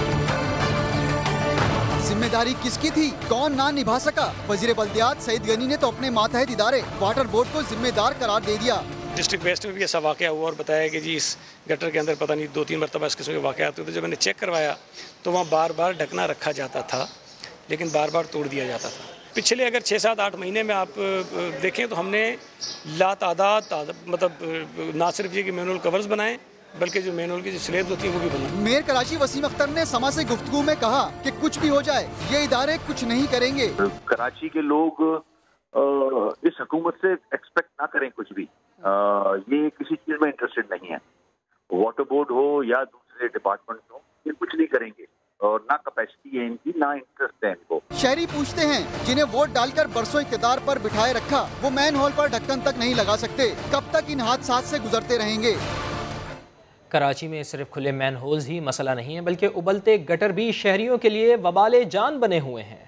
जिम्मेदारी किसकी थी, कौन ना निभा सका। वजीर बल्दियात सईद गनी ने तो अपने मातहत इदारे वाटर बोर्ड को जिम्मेदार करार दे दिया। डिस्ट्रिक्ट वेस्ट में भी ऐसा वाक़या हुआ और बताया कि जी इस गटर के अंदर पता नहीं 2-3 मरतबा इस किस्म के वाक़यात होते थे। जब मैंने चेक करवाया तो वहाँ बार बार ढकना रखा जाता था, लेकिन बार बार तोड़ दिया जाता था। पिछले अगर 6-7-8 महीने में आप देखें तो हमने लातादाद मतलब ना सिर्फ ये कि मैनुअल कवर्स बनाए, बल्कि जो मैनुअल की जो स्लेब्स होती है वो भी बनाए। मेयर कराची वसीम अख्तर ने समा से गुफ्तगू में कहा कि कुछ भी हो जाए ये इदारे कुछ नहीं करेंगे। कराची के लोग इस हुकूमत से एक्सपेक्ट ना करें कुछ भी, ये किसी चीज में इंटरेस्टेड नहीं है। वाटर बोर्ड हो या दूसरे डिपार्टमेंट हो, ये कुछ नहीं करेंगे और ना कैपेसिटी है इनकी, ना इंटरेस्ट है इनको। शहरी पूछते हैं जिन्हें वोट डालकर बरसों इक़्तिदार पर बिठाए रखा, वो मैन होल पर ढक्कन तक नहीं लगा सकते। कब तक इन हादसात से गुजरते रहेंगे? कराची में सिर्फ खुले मैन होल्स ही मसला नहीं है, बल्कि उबलते गटर भी शहरियों के लिए वबाले जान बने हुए हैं।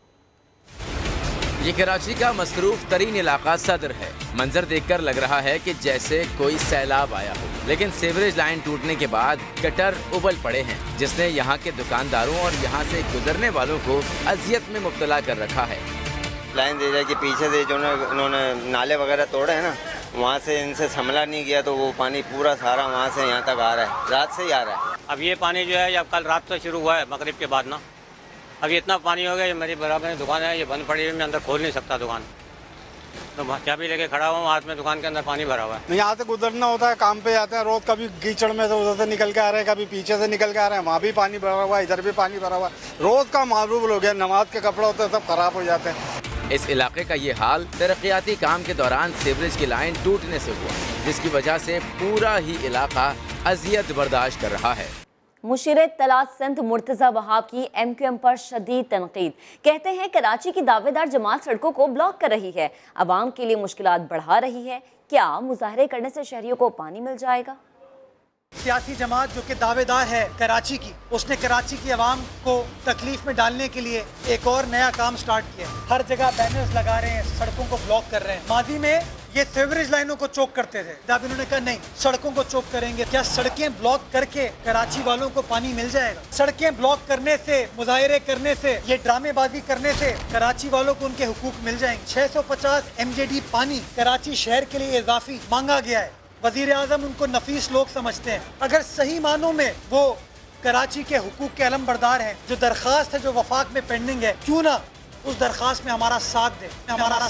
ये कराची का मसरूफ तरीन इलाका सदर है। मंजर देखकर लग रहा है कि जैसे कोई सैलाब आया हो, लेकिन सीवरेज लाइन टूटने के बाद गटर उबल पड़े हैं, जिसने यहाँ के दुकानदारों और यहाँ से गुजरने वालों को अजियत में मुब्तला कर रखा है। लाइन दे जाए कि पीछे से जो इन्होंने नाले वगैरह तोड़े हैं ना, वहाँ से इनसे संभला नहीं गया तो वो पानी पूरा सारा वहाँ से यहाँ तक आ रहा है, रात से ही आ रहा है। अब ये पानी जो है अब कल रात से शुरू हुआ है, मगरिब के बाद ना अब इतना पानी हो गया। ये मेरी बराबर दुकान है, ये बंद पड़ी है, मैं अंदर खोल नहीं सकता दुकान, तो चाबी लेके खड़ा हुआ हूँ, हाथ में दुकान के अंदर पानी भरा हुआ है। यहाँ से गुजरना होता है, काम पे जाते हैं रोज, कभी कीचड़ में से उधर से निकल के आ रहे हैं, कभी पीछे से निकल के आ रहे हैं, वहाँ भी पानी भरा हुआ है, इधर भी पानी भरा हुआ है। रोज का मालूम हो गया, नमाज के कपड़े होते हैं सब खराब हो जाते हैं। इस इलाके का ये हाल तरक्याती काम के दौरान सीवरेज की लाइन टूटने से हुआ, जिसकी वजह से पूरा ही इलाका अजियत बर्दाश्त कर रहा है। मुशीर इत्तलात सिंध मुर्तज़ा वहाब की MQM पर शदीद तनकीद। कहते हैं कराची की दावेदार जमात सड़कों को ब्लॉक कर रही है, आवाम के लिए मुश्किलात बढ़ा रही है। क्या मुजाहरे करने से शहरियों को पानी मिल जाएगा? सियासी जमात जो कि दावेदार है कराची की, उसने कराची की आवाम को तकलीफ में डालने के लिए एक और नया काम स्टार्ट किया। हर जगह बैनर्स लगा रहे हैं, सड़कों को ब्लॉक कर रहे हैं। माजी में ये सीवरेज लाइनों को चोक करते थे, अब इन्होंने कहा नहीं, सड़कों को चोक करेंगे। क्या सड़कें ब्लॉक करके कराची वालों को पानी मिल जाएगा? सड़कें ब्लॉक करने से, मुजाहरे करने से, ये ड्रामेबाजी करने से कराची वालों को उनके हुकूक मिल जाएंगे। 650 MJD पानी कराची शहर के लिए इजाफी मांगा गया है। वजीर आजम उनको नफीस लोग समझते हैं। अगर सही मानों में वो कराची के हुकूक के अलमबरदार हैं, जो दरख्वास्त है जो वफाक में पेंडिंग है, क्यों ना उस दरख्वास्त में हमारा साथ दे,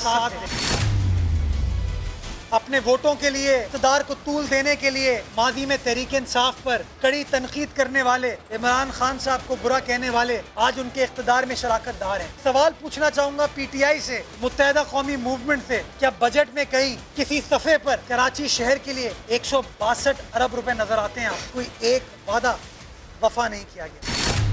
अपने वोटों के लिए, इक़्तिदार को तूल देने के लिए। माजी में तहरीक इंसाफ पर कड़ी तनकीद करने वाले, इमरान खान साहब को बुरा कहने वाले आज उनके इक़्तिदार में शराकतदार हैं। सवाल पूछना चाहूँगा PTI से, मुत्तहिदा कौमी मूवमेंट से, क्या बजट में कहीं किसी सफ़े पर कराची शहर के लिए 162 अरब रुपए नजर आते हैं? कोई एक वादा वफा नहीं किया गया।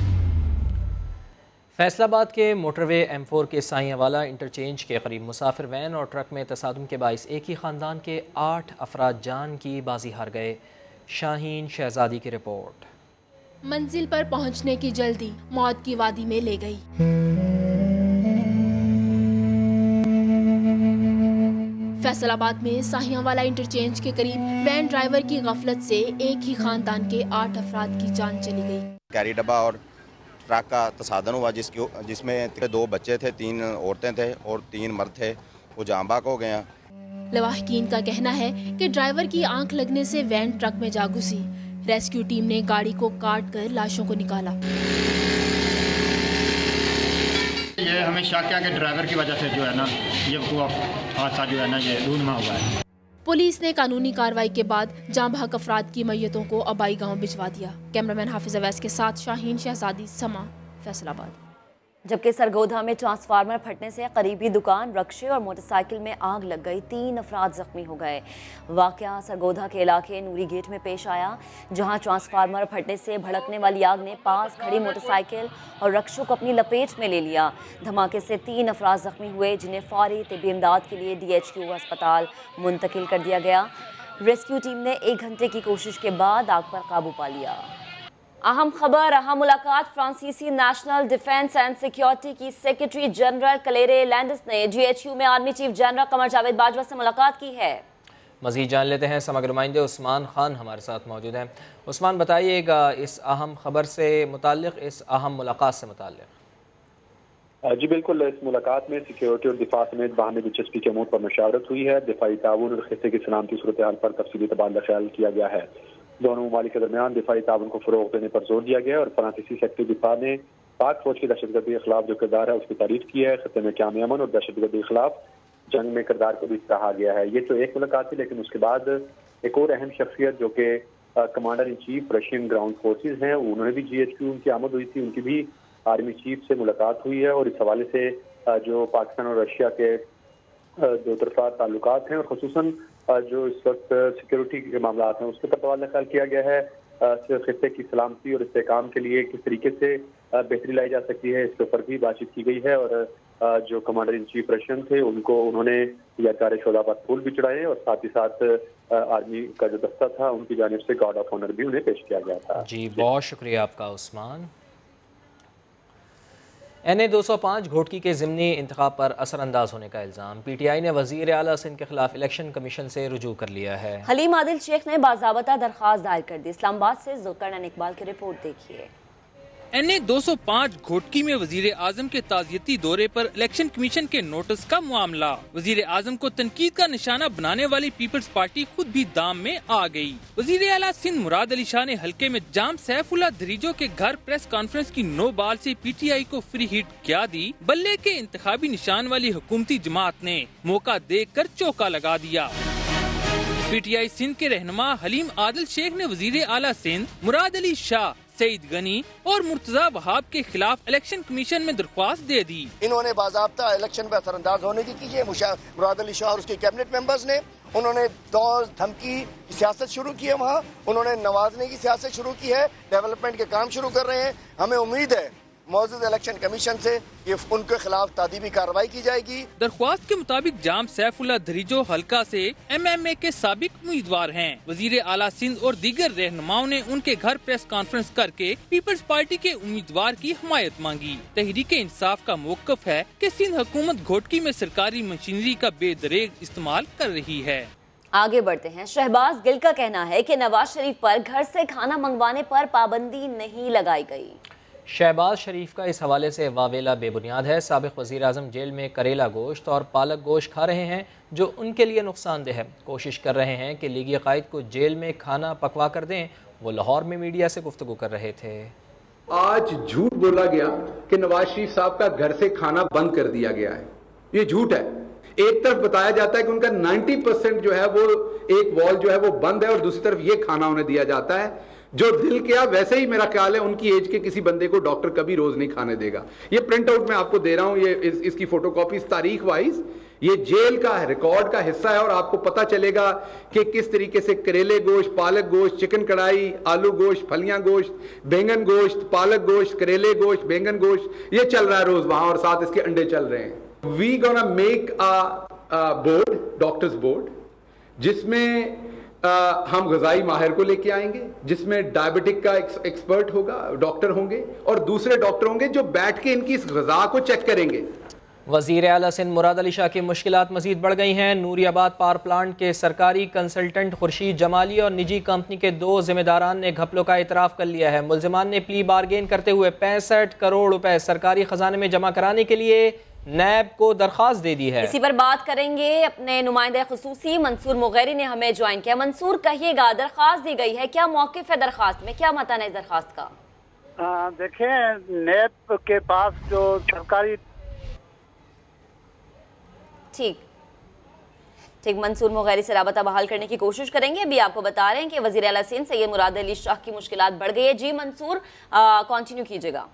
फैसलाबाद के मोटरवे M4 के साइयावाला इंटरचेंज के करीब मुसाफिर वैन और ट्रक में तसादुम के बाइस एक ही ख़ानदान के 8 अफराद जान की बाजी हार गए। शाहीन शहजादी की रिपोर्ट। मंजिल पर पहुंचने की जल्दी मौत की वादी में ले गई। फैसलाबाद में साहियावाला इंटरचेंज के करीब वैन ड्राइवर की गफलत से एक ही खानदान के 8 अफराद की जान चली गई। कैरी डब्बा और ट्रक का तसादन हुआ, जिसमें 2 बच्चे थे, 3 औरतें थे और 3 मर्द थे, वो जान बाक हो गए। लवाहकीन का कहना है कि ड्राइवर की आंख लगने से वैन ट्रक में जा घुसी। रेस्क्यू टीम ने गाड़ी को काट कर लाशों को निकाला। ये हमें शक है कि ड्राइवर की वजह से जो है ना ये हादसा जो है ना ये रूनमा हुआ है। पुलिस ने कानूनी कार्रवाई के बाद जाँ बहक अफराद की मैयतों को अबाई गांव भिजवा दिया। कैमरामैन हाफिज अवैस के साथ शाहीन शहजादी, समा, फैसलाबाद। जबकि सरगोधा में ट्रांसफार्मर फटने से करीबी दुकान, रक्शे और मोटरसाइकिल में आग लग गई, 3 अफराद जख्मी हो गए। वाकया सरगोधा के इलाके नूरी गेट में पेश आया, जहां ट्रांसफार्मर फटने से भड़कने वाली आग ने पास खड़ी मोटरसाइकिल और रक्शों को अपनी लपेट में ले लिया। धमाके से 3 अफराद जख्मी हुए, जिन्हें फौरी तिब्बी इमदाद के लिए DHQ अस्पताल मुंतकिल कर दिया गया। रेस्क्यू टीम ने 1 घंटे की कोशिश के बाद आग पर काबू पा लिया। अहम खबर, अहम मुलाकात। फ्रांसीसी नेशनल डिफेंस एंड सिक्योरिटी की सेक्रेटरी जनरल क्लेरे लैंडिस ने GHQ में army chief general Qamar Javed Bajwa से मुलाकात की है। मज़ीद जान लेते हैं, समग्र नुमाइंदे उस्मान खान हमारे साथ मौजूद हैं। उस्मान, बताइएगा इस अहम खबर से मुताल्लिक़, इस अहम मुलाकात से मुताल्लिक़। जी बिल्कुल, इस मुलाकात में सिक्योरिटी और दिफा समेत बाहमी दिलचस्पी के अमूर पर मशावरत हुई है। दिफाई ताउन और खित्ते की सलामती सूरत हाल पर तफसीली तबादला ख्याल किया गया है। दोनों ममालिक के दरमियान दिफाई ताउन को फरोग देने पर जोर दिया गया और फ्रांसीसी सेक्रेटरी दिफा ने पाक फौज की दहशतगर्दी के खिलाफ जो किरदार है उसकी तारीफ की है। खित्ते में क़याम अमन और दहशतगर्दी के खिलाफ जंग में किरदार को भी सराहा गया है। ये तो एक मुलाकात थी, लेकिन उसके बाद एक और अहम शख्सियत जो कि commander in chief Russian ground forces हैं, उन्होंने भी GHQ उनकी आमद हुई थी। उनकी भी आर्मी चीफ से मुलाकात हुई है और इस हवाले से जो पाकिस्तान और रशिया के दो तरफा ताल्लुकात हैं और खुसूसन जो इस वक्त सिक्योरिटी के मामला हैं उसके पर तबादला ख्याल किया गया है। खित्ते की सलामती और इस्तेहकाम के लिए किस तरीके से बेहतरी लाई जा सकती है, इसके ऊपर भी बातचीत की गई है। और जो कमांडर इन चीफ रशियन थे उन्होंने यादगार शोधा पर फूल भी चढ़ाए और साथ ही साथ आर्मी का जो दस्ता था उनकी जानिब से गार्ड ऑफ ऑनर भी उन्हें पेश किया गया था। जी बहुत शुक्रिया आपका उस्मान। NA 205 घोटकी के ज़िमनी इंतखाब पर असरअंदाज होने का इल्ज़ाम, PTI ने वज़ीर आला सिंध के खिलाफ इलेक्शन कमीशन से रुजू कर लिया है। हलीम आदिल शेख ने बाज़ाबता दरख्वास्त दायर कर दी। इस्लामाबाद से ज़ुल्करनैन इकबाल की रिपोर्ट देखिए। NA 205 घोटकी में वजीर आजम के ताज़ियती दौरे पर इलेक्शन कमीशन के नोटिस का मामला। वजीर आजम को तनकीद का निशाना बनाने वाली पीपल्स पार्टी खुद भी दाम में आ गई। वजीर आला सिंध मुराद अली शाह ने हल्के में जाम सैफुल्ला दरीजो के घर प्रेस कॉन्फ्रेंस की 9 बाल से PTI को फ्री हिट क्या दी। बल्ले के इंतखाबी निशान वाली हुकूमती जमात ने मौका देखकर चौका लगा दिया। PTI सिंध के रहनुमा हलीम आदिल शेख ने वजीर आला सिंध मुराद अली शाह, सईद गनी और मुर्तजा वहाब के खिलाफ इलेक्शन कमीशन में दरख्वास्त दे दी। इन्होंने बाज़ाब्ता इलेक्शन पर असरअंदाज होने की की है। मुराद अली शाह और उसके कैबिनेट मेंबर्स ने उन्होंने दौर धमकी की सियासत शुरू की है। वहाँ उन्होंने नवाजने की सियासत शुरू की है, डेवलपमेंट के काम शुरू कर रहे हैं। हमें उम्मीद है मौजूद इलेक्शन कमीशन से कि उनके खिलाफ तादीबी कार्रवाई की जाएगी। दरख्वास्त के मुताबिक जाम सैफुल्ला दरीजो हल्का से MMA के साबिक उम्मीदवार हैं। वजीर आला सिंध और दीगर रहनुमाओं ने उनके घर प्रेस कॉन्फ्रेंस करके पीपल्स पार्टी के उम्मीदवार की हिमायत मांगी। तहरीक इंसाफ का मौक़िफ़ है कि सिंध हुकूमत घोटकी में सरकारी मशीनरी का बेदरेग इस्तेमाल कर रही है। आगे बढ़ते हैं। शहबाज गिल का कहना है कि नवाज शरीफ पर घर से खाना मंगवाने पर पाबंदी नहीं लगाई गई। शहबाज शरीफ का इस हवाले से वावेला बेबुनियाद है। साबिक़ वज़ीर आज़म जेल में करेला गोश्त और पालक गोश्त खा रहे हैं जो उनके लिए नुकसानदेह है। कोशिश कर रहे हैं कि लीगी कायद को जेल में खाना पकवा कर दें। वो लाहौर में मीडिया से गुफ्तगू कर रहे थे। आज झूठ बोला गया कि नवाज शरीफ साहब का घर से खाना बंद कर दिया गया है, ये झूठ है। एक तरफ बताया जाता है कि उनका 90% जो है वो एक वॉल जो है वो बंद है और दूसरी तरफ ये खाना उन्हें दिया जाता है जो दिल किया। वैसे ही मेरा ख्याल है उनकी एज के किसी बंदे को डॉक्टर कभी रोज नहीं खाने देगा। ये प्रिंट आउट मैं आपको दे रहा हूं, ये इसकी फोटोकॉपी तारीख वाइज ये जेल का रिकॉर्ड का हिस्सा है और आपको पता चलेगा कि किस तरीके से करेले गोश्त, पालक गोश्त, चिकन कढ़ाई, आलू गोश्त, फलियां गोश्त, बैंगन गोश्त, पालक गोश्त, करेले गोश्त, बैंगन गोश्त, ये चल रहा है रोज वहां और साथ इसके अंडे चल रहे हैं। We gonna make a board, doctors board, जिसमें हम गजाई माहिर को लेके आएंगे, जिसमें डायबिटिक का एक्सपर्ट होगा, डॉक्टर होंगे और दूसरे डॉक्टर होंगे जो बैठ के इनकी इस गजा को चेक करेंगे। वज़ीर आला सिंध मुराद अली शाह की मुश्किलात मजीद बढ़ गई हैं। नूरियाबाद पावर प्लांट के सरकारी कंसल्टेंट खुर्शीद जमाली और निजी कंपनी के 2 जिम्मेदारान ने घपलों का इतराफ़ कर लिया है। मुल्जिमान ने प्ली बारगेन करते हुए 65 करोड़ रुपए सरकारी खजाने में जमा कराने के लिए नैब को दरख्वास्त दे दी है। इसी पर बात करेंगे, अपने नुमाइंदे खुसूसी मंसूर मुगैरी ने हमें ज्वाइन किया। मंसूर, कहिएगा, दरख्वास्त दी गई है, क्या मौक़िफ़ है दरख्वास्त में, क्या मतन है दरख्वास्त का? देखें, नैब के पास जो सरकारी ठीक मंसूर मुगैरी से राबता बहाल करने की कोशिश करेंगे। अभी आपको बता रहे हैं कि वज़ीर आला सिंध सैयद मुराद अली शाह की मुश्किलात बढ़ गई है। जी मंसूर, कंटिन्यू कीजिएगा।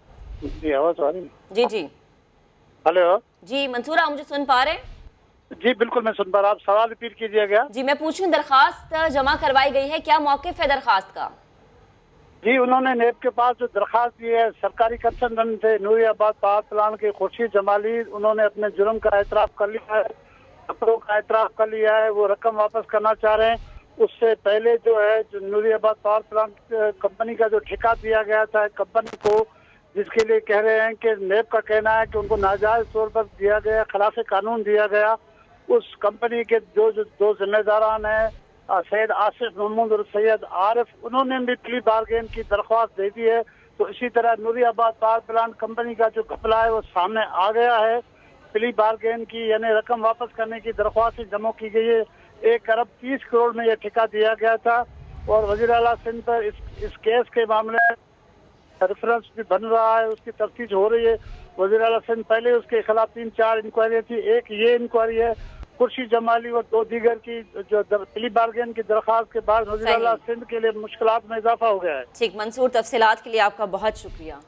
जी जी हेलो जी मंसूर, आप मुझे सुन पा रहे हैं? जी बिल्कुल मैं सुन पा रहा हूँ। आप सवाल रिपीट कीजिएगा। जी मैं पूछ रही हूँ, दरखास्त जमा करवाई गई है, क्या मौक़िफ़ है दरखास्त का? जी उन्होंने नैब के पास जो दरखास्त दी है, सरकारी कंसल्टेंट थे नूरियाबाद पावर प्लांट के खुर्शीद जमाली, उन्होंने अपने जुर्म का एतराफ़ कर लिया है, खतरों का एतराफ़ कर लिया है, वो रकम वापस करना चाह रहे हैं। उससे पहले जो है जो नूरियाबाद पावर प्लांट कंपनी का जो ठेका दिया गया था कंपनी को, जिसके लिए कह रहे हैं कि नैब का कहना है कि उनको नाजायज तौर पर दिया गया, खिलाफ कानून दिया गया। उस कंपनी के जो 2 जिम्मेदारान हैं, सैयद आसिफ महमूद और सैयद आरिफ, उन्होंने भी प्ली बारगेन की दरख्वास्त दे दी है। तो इसी तरह नूरियाबाद पावर प्लांट कंपनी का जो घपला है वो सामने आ गया है। प्ली बार्गेन की यानी रकम वापस करने की दरख्वास्त जमा की गई है। 1 अरब 30 करोड़ में यह ठेका दिया गया था और वज़ीर आला सिंध पर इस केस के मामले में रेफरेंस भी बन रहा है, उसकी तफ्तीश हो रही है। वज़ीर आला सिंध पहले उसके खिलाफ 3-4 इंक्वायरी थी, एक ये इंक्वायरी है खुर्शीद जमाली और 2 दीगर की जो प्ली बार्गेन की दरख्वास्त के बाद वज़ीर आला सिंध के लिए मुश्किलात में इजाफा हो गया है। ठीक मंसूर, तफसीलात के लिए आपका बहुत शुक्रिया।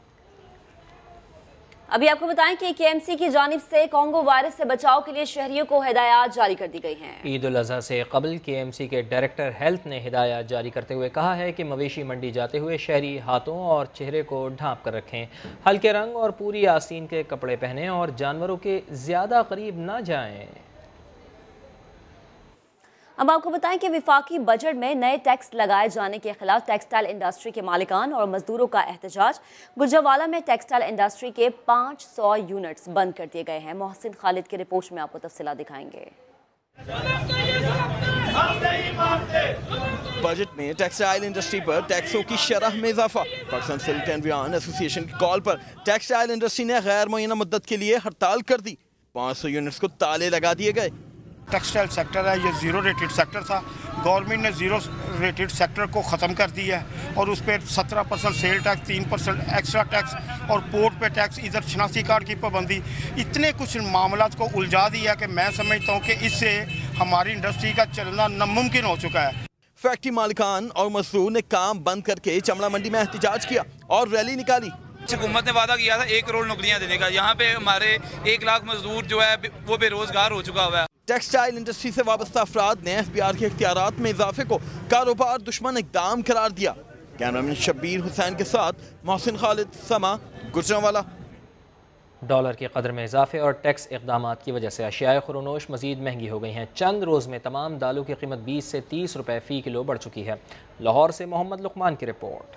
अभी आपको बताएं कि KMC की जानिब से कोंगो वायरस से बचाव के लिए शहरियों को हिदायत जारी कर दी गई हैं। ईद उल अज़हा से कबल KMC के डायरेक्टर हेल्थ ने हिदायत जारी करते हुए कहा है कि मवेशी मंडी जाते हुए शहरी हाथों और चेहरे को ढांप कर रखें, हल्के रंग और पूरी आस्तीन के कपड़े पहनें और जानवरों के ज़्यादा करीब ना जाएं। अब आपको बताएं कि विफाकी बजट में नए टैक्स लगाए जाने के खिलाफ टेक्सटाइल इंडस्ट्री के मालिकान और मजदूरों का एहतजाज। गुजरावाला में टेक्सटाइल इंडस्ट्री के 500 यूनिट्स बंद कर दिए गए हैं। मोहसिन खालिद की रिपोर्ट में आपको तफसीलात दिखाएंगे। बजट में टेक्सटाइल इंडस्ट्री पर टैक्सों की शरह में इजाफा। Pakistan silk and rayon association की कॉल पर टेक्सटाइल इंडस्ट्री ने गैर मुअय्यना मुद्दत के लिए हड़ताल कर दी। 500 यूनिट्स को ताले लगा दिए गए। टेक्सटाइल सेक्टर है, ये ज़ीरो रेटेड सेक्टर था। गवर्नमेंट ने ज़ीरो रेटेड सेक्टर को ख़त्म कर दिया है और उस पर 17% सेल टैक्स, 3% एक्स्ट्रा टैक्स और पोर्ट पे टैक्स, इधर शनाख्ती कार्ड की पाबंदी, इतने कुछ मामलात को उलझा दिया कि मैं समझता हूँ कि इससे हमारी इंडस्ट्री का चलना नामुमकिन हो चुका है। फैक्ट्री मालिकान और मजदूर ने काम बंद करके चमड़ा मंडी में एहतजाज किया और रैली निकाली। हुकूमत ने वादा किया था 1 करोड़ नौकरियां देने का, यहाँ पे हमारे 1 लाख मजदूर जो है वो बेरोजगार हो चुका हुआ है। टेक्सटाइल इंडस्ट्री से वाबस्ता अफराद ने FBR के इख्तियारात में इजाफे को कारोबार दुश्मन इकदाम करार दिया। कैमरामैन शब्बीर हुसैन के साथ मोहसिन खालिद, समा, गुजरांवाला। डॉलर की कदर में इजाफे और टैक्स इक़दामात की वजह से अशियाए खुरोनोश मज़ीद महंगी हो गई हैं। चंद रोज़ में तमाम दालों की कीमत 20 से 30 रुपए फ़ी किलो बढ़ चुकी है। लाहौर से मोहम्मद लुकमान की रिपोर्ट।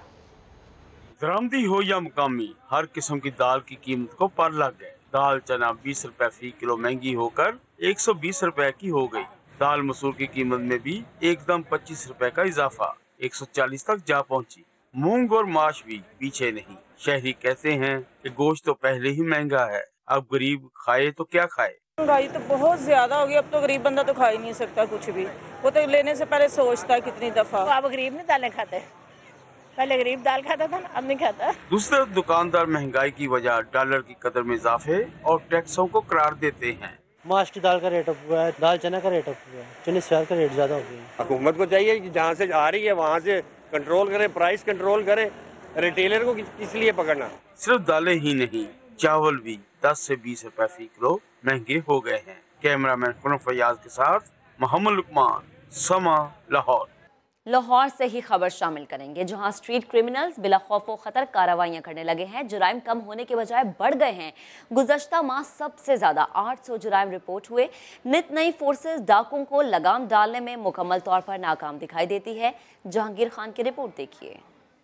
दरामदी हो या मुकामी, हर किस्म की दाल की कीमत को पर लग गए। दाल चना 20 रुपए फ़ी किलो महंगी होकर 120 रुपए की हो गई। दाल मसूर की कीमत में भी एकदम 25 रुपए का इजाफा 140 तक जा पहुंची। मूंग और माश भी पीछे नहीं। शहरी कहते हैं कि गोश्त तो पहले ही महंगा है, अब गरीब खाए तो क्या खाए। महंगाई तो बहुत ज्यादा हो गई, अब तो गरीब बंदा तो खा ही नहीं सकता कुछ भी। वो तो लेने से पहले सोचता है कितनी दफा। अब गरीब नहीं दालें खाते, पहले गरीब दाल खाता था ना, अब नहीं खाता। दूसरी तरफ दुकानदार महंगाई की वजह डॉलर की कदर में इजाफे और टैक्सों को करार देते हैं। माश की दाल का रेट अप हुआ है, दाल चना का रेट अप हुआ है, चने स्याज का रेट ज्यादा हो गया। हुकूमत को चाहिए कि जहाँ से आ रही है वहाँ से कंट्रोल करे, प्राइस कंट्रोल करे। रिटेलर को किस लिए पकड़ना। सिर्फ दालें ही नहीं, चावल भी 10 से 20 रुपए फ़ी किलो महंगे हो गए हैं। कैमरामैन खुरम फयाज के साथ मोहम्मद लुकमान, समा, लाहौर। लाहौर से ही खबर शामिल करेंगे, जहां स्ट्रीट क्रिमिनल्स बिला खौफ व खतर कार्रवाइयां करने लगे हैं। जुराइम कम होने के बजाय बढ़ गए हैं। गुज़श्ता माह सबसे ज्यादा 800 जुराइम रिपोर्ट हुए। नित नई फोर्सेस डाकुओं को लगाम डालने में मुकम्मल तौर पर नाकाम दिखाई देती है। जहांगीर खान की रिपोर्ट देखिए।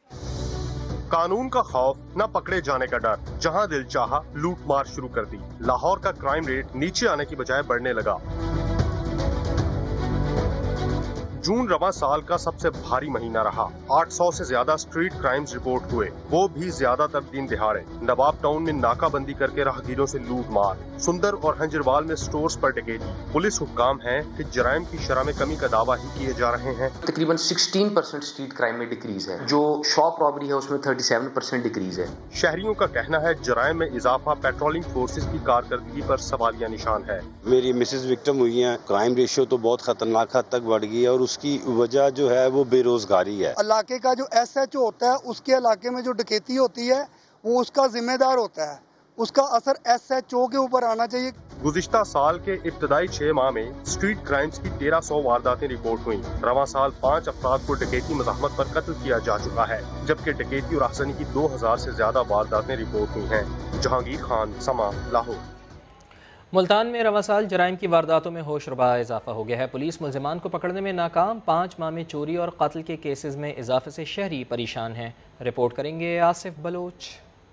कानून का खौफ, न पकड़े जाने का डर, जहां दिल चाहा लूट मार शुरू कर दी। लाहौर का क्राइम रेट नीचे आने की बजाय बढ़ने लगा। जून रवा साल का सबसे भारी महीना रहा। 800 से ज्यादा स्ट्रीट क्राइम्स रिपोर्ट हुए, वो भी ज्यादातर दिन दिहाड़े। नवाब टाउन में नाकाबंदी करके राहगीरों से लूट मार, सुंदर और हंजरवाल में स्टोर्स पर डकैती। पुलिस हुक्काम है कि जराइम की शरह में कमी का दावा ही किए जा रहे हैं। तकरीबन 16% स्ट्रीट क्राइम में डिक्रीज है। जो शॉप रॉबरी है उसमें 37% डिक्रीज है। शहरियों का कहना है जराइम में इजाफा पेट्रोलिंग फोर्सेस की कारकर्दगी पर सवालिया निशान है। मेरी मिसेज विक्टिम हुई है। क्राइम रेशियो तो बहुत खतरनाक हद तक बढ़ गई है और उसकी वजह जो है वो बेरोजगारी है। इलाके का जो SHO होता है, उसके इलाके में जो डकैती होती है वो उसका जिम्मेदार होता है। उसका असर SHO के ऊपर आना चाहिए। गुज़िश्ता साल के इब्तदाई 6 माह में स्ट्रीट क्राइम्स की 1300 वारदातें रिपोर्ट हुई। रवां साल 5 अफराद को डकैती मज़ाहमत पर कत्ल किया जा चुका है, जबकि डकैती और आगजनी की 2000 से ज्यादा वारदातें रिपोर्ट हुई हैं। जहांगीर खान, समा, लाहौर। मुल्तान में रवां साल जराइम की वारदातों में होशरुबा इजाफा हो गया है। पुलिस मुल्जिमान को पकड़ने में नाकाम। 5 माह में चोरी और कत्ल के केसेस में इजाफे से शहरी परेशान हैं। रिपोर्ट करेंगे आसिफ बलोच।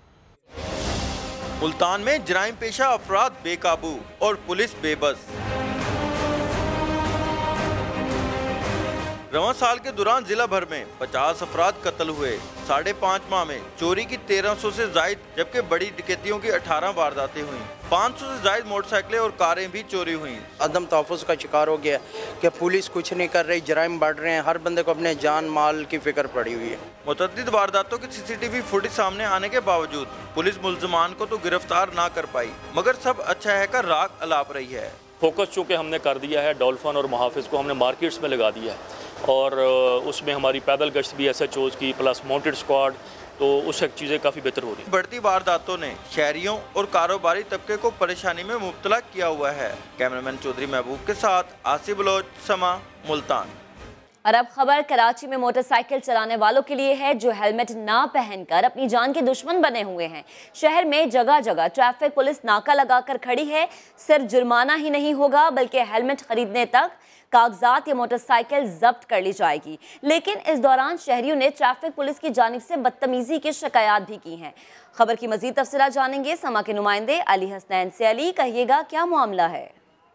मुल्तान में जराइम पेशा अफराद बेकाबू और पुलिस बेबस। रवां साल के दौरान जिला भर में 50 अफराद कत्ल हुए। 5.5 माह में चोरी की 1300 से जायद, जबकि बड़ी डकैतियों की 18 वारदातें हुई। 500 से जायद मोटरसाइकिलें और कारें भी चोरी हुई। अदम तहफ़्फ़ुज़ का शिकार हो गया कि पुलिस कुछ नहीं कर रही, जराइम बढ़ रहे हैं, हर बंदे को अपने जान माल की फिक्र पड़ी हुई है। मुतअद्दिद वारदातों की CCTV फुटेज सामने आने के बावजूद पुलिस मुल्ज़िमान को तो गिरफ्तार ना कर पाई, मगर सब अच्छा है का राग अलाप रही है। फोकस चूँकि हमने कर दिया है, डॉल्फिन और मुहाफिज को हमने मार्केट्स में लगा दिया है और उसमें हमारी पैदल गश्त भी SHOs की प्लस माउंटेड स्क्वाड, तो उससे चीज़ें काफ़ी बेहतर हो रही। बढ़ती वारदातों ने शहरियों और कारोबारी तबके को परेशानी में मुब्तला किया हुआ है। कैमरामैन चौधरी महबूब के साथ आसिफ बलोच, समा, मुल्तान। और अब खबर कराची में मोटरसाइकिल चलाने वालों के लिए है जो हेलमेट ना पहनकर अपनी जान के दुश्मन बने हुए हैं। शहर में जगह जगह ट्रैफिक पुलिस नाका लगाकर खड़ी है। सिर्फ जुर्माना ही नहीं होगा बल्कि हेलमेट खरीदने तक कागजात या मोटरसाइकिल जब्त कर ली जाएगी। लेकिन इस दौरान शहरियों ने ट्रैफिक पुलिस की जानिब से बदतमीजी की शिकायत भी की हैं। खबर की मजीद तफसीलात जानेंगे समा के नुमाइंदे अली हसनैन से। अली, कहिएगा क्या मामला है?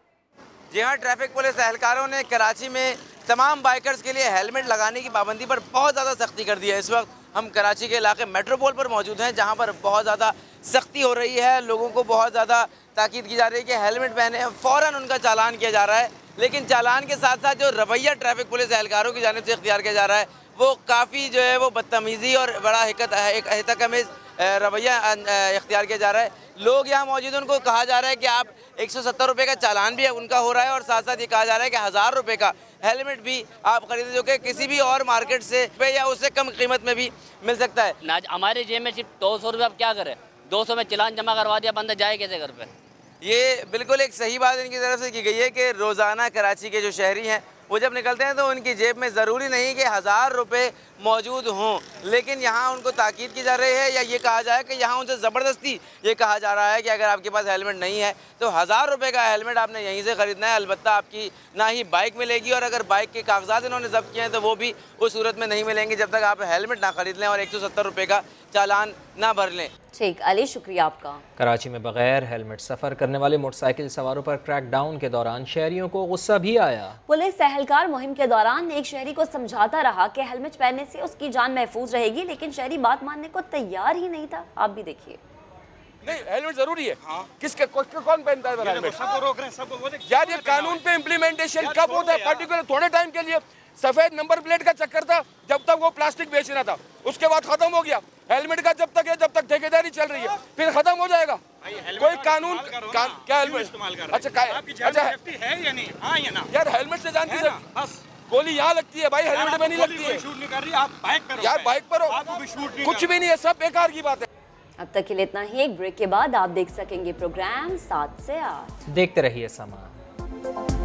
जी हाँ, ट्रैफिक पुलिस एहलकारों ने कराची में तमाम बाइकर्स के लिए हेलमेट लगाने की पाबंदी पर बहुत ज़्यादा सख्ती कर दी है। इस वक्त हम कराची के इलाके मेट्रोपोल पर मौजूद हैं, जहाँ पर बहुत ज़्यादा सख्ती हो रही है। लोगों को बहुत ज़्यादा ताकीद की जा रही है कि हेलमेट पहने, फ़ौरन उनका चालान किया जा रहा है। लेकिन चालान के साथ साथ जो रवैया ट्रैफिक पुलिस एहलकारों की जानिब से इख्तियार किया जा रहा है वो काफ़ी जो है वो बदतमीज़ी और बड़ा हितकमीज़ रवैया इख्तियार किया जा रहा है। लोग यहाँ मौजूद, उनको कहा जा रहा है कि आप 170 रुपये का चालान भी उनका हो रहा है और साथ साथ ये कहा जा रहा है कि 1000 रुपये का हेलमेट भी आप खरीदें, जो कि किसी भी और मार्केट से या उससे कम कीमत में भी मिल सकता है। हमारे जेब में सिर्फ 200 रुपये, आप क्या करें? 200 में चालान जमा करवा दिया, बंदा जाए कैसे घर पे? ये बिल्कुल एक सही बात इनकी तरफ से की गई है कि रोज़ाना कराची के जो शहरी हैं वो जब निकलते हैं तो उनकी जेब में ज़रूरी नहीं कि 1000 रुपये मौजूद हों, लेकिन यहाँ उनको ताकीद की जा रही है या ये कहा जाए कि यहाँ उनसे ज़बरदस्ती ये कहा जा रहा है कि अगर आपके पास हेलमेट नहीं है तो 1000 रुपये का हेलमेट आपने यहीं से ख़रीदना है। अलबत्ता आपकी ना ही बाइक मिलेगी और अगर बाइक के कागजात इन्होंने जब्त किए हैं तो वो भी उस सूरत में नहीं मिलेंगे जब तक आप हेलमेट ना ख़रीद लें और 170 रुपये का चालान ना भर लें। ठीक, अली शुक्रिया आपका। कराची में बगैर हेलमेट सफ़र करने वाले मोटरसाइकिल सवारों पर क्रैकडाउन के दौरान शहरियों को गुस्सा भी आया। पुलिस एहलकार मुहिम के दौरान एक शहरी को समझाता रहा कि हेलमेट पहनने से उसकी जान महफूज रहेगी, लेकिन शहरी बात मानने को तैयार ही नहीं था। आप भी देखिए। नहीं, हेलमेट जरूरी है। हाँ। किसके कौन पहनता है हेलमेट? सबको रोक रहे हैं, सबको यार ये कानून पे इम्प्लीमेंटेशन कब होता है? पर्टिकुलर थोड़े टाइम के लिए सफेद नंबर प्लेट का चक्कर था, जब तक वो प्लास्टिक बेचना था, उसके बाद खत्म हो गया। हेलमेट का जब तक है, जब तक ठेकेदारी चल रही है, फिर खत्म हो जाएगा। कोई कानून क्या हेलमेट इस्तेमाल कर? अच्छा है या नहीं? हाँ या ना? यार हेलमेट से जान की गोली यहाँ लगती है भाई, हेलमेट में नहीं लगती है। शूट नहीं कर रही, आप बाइक पर हो। यार बाइक पर हो, कुछ भी नहीं है, सब बेकार की बात है। अब तक के लिए इतना ही। एक ब्रेक के बाद आप देख सकेंगे प्रोग्राम 7 से 8। देखते रहिए समा।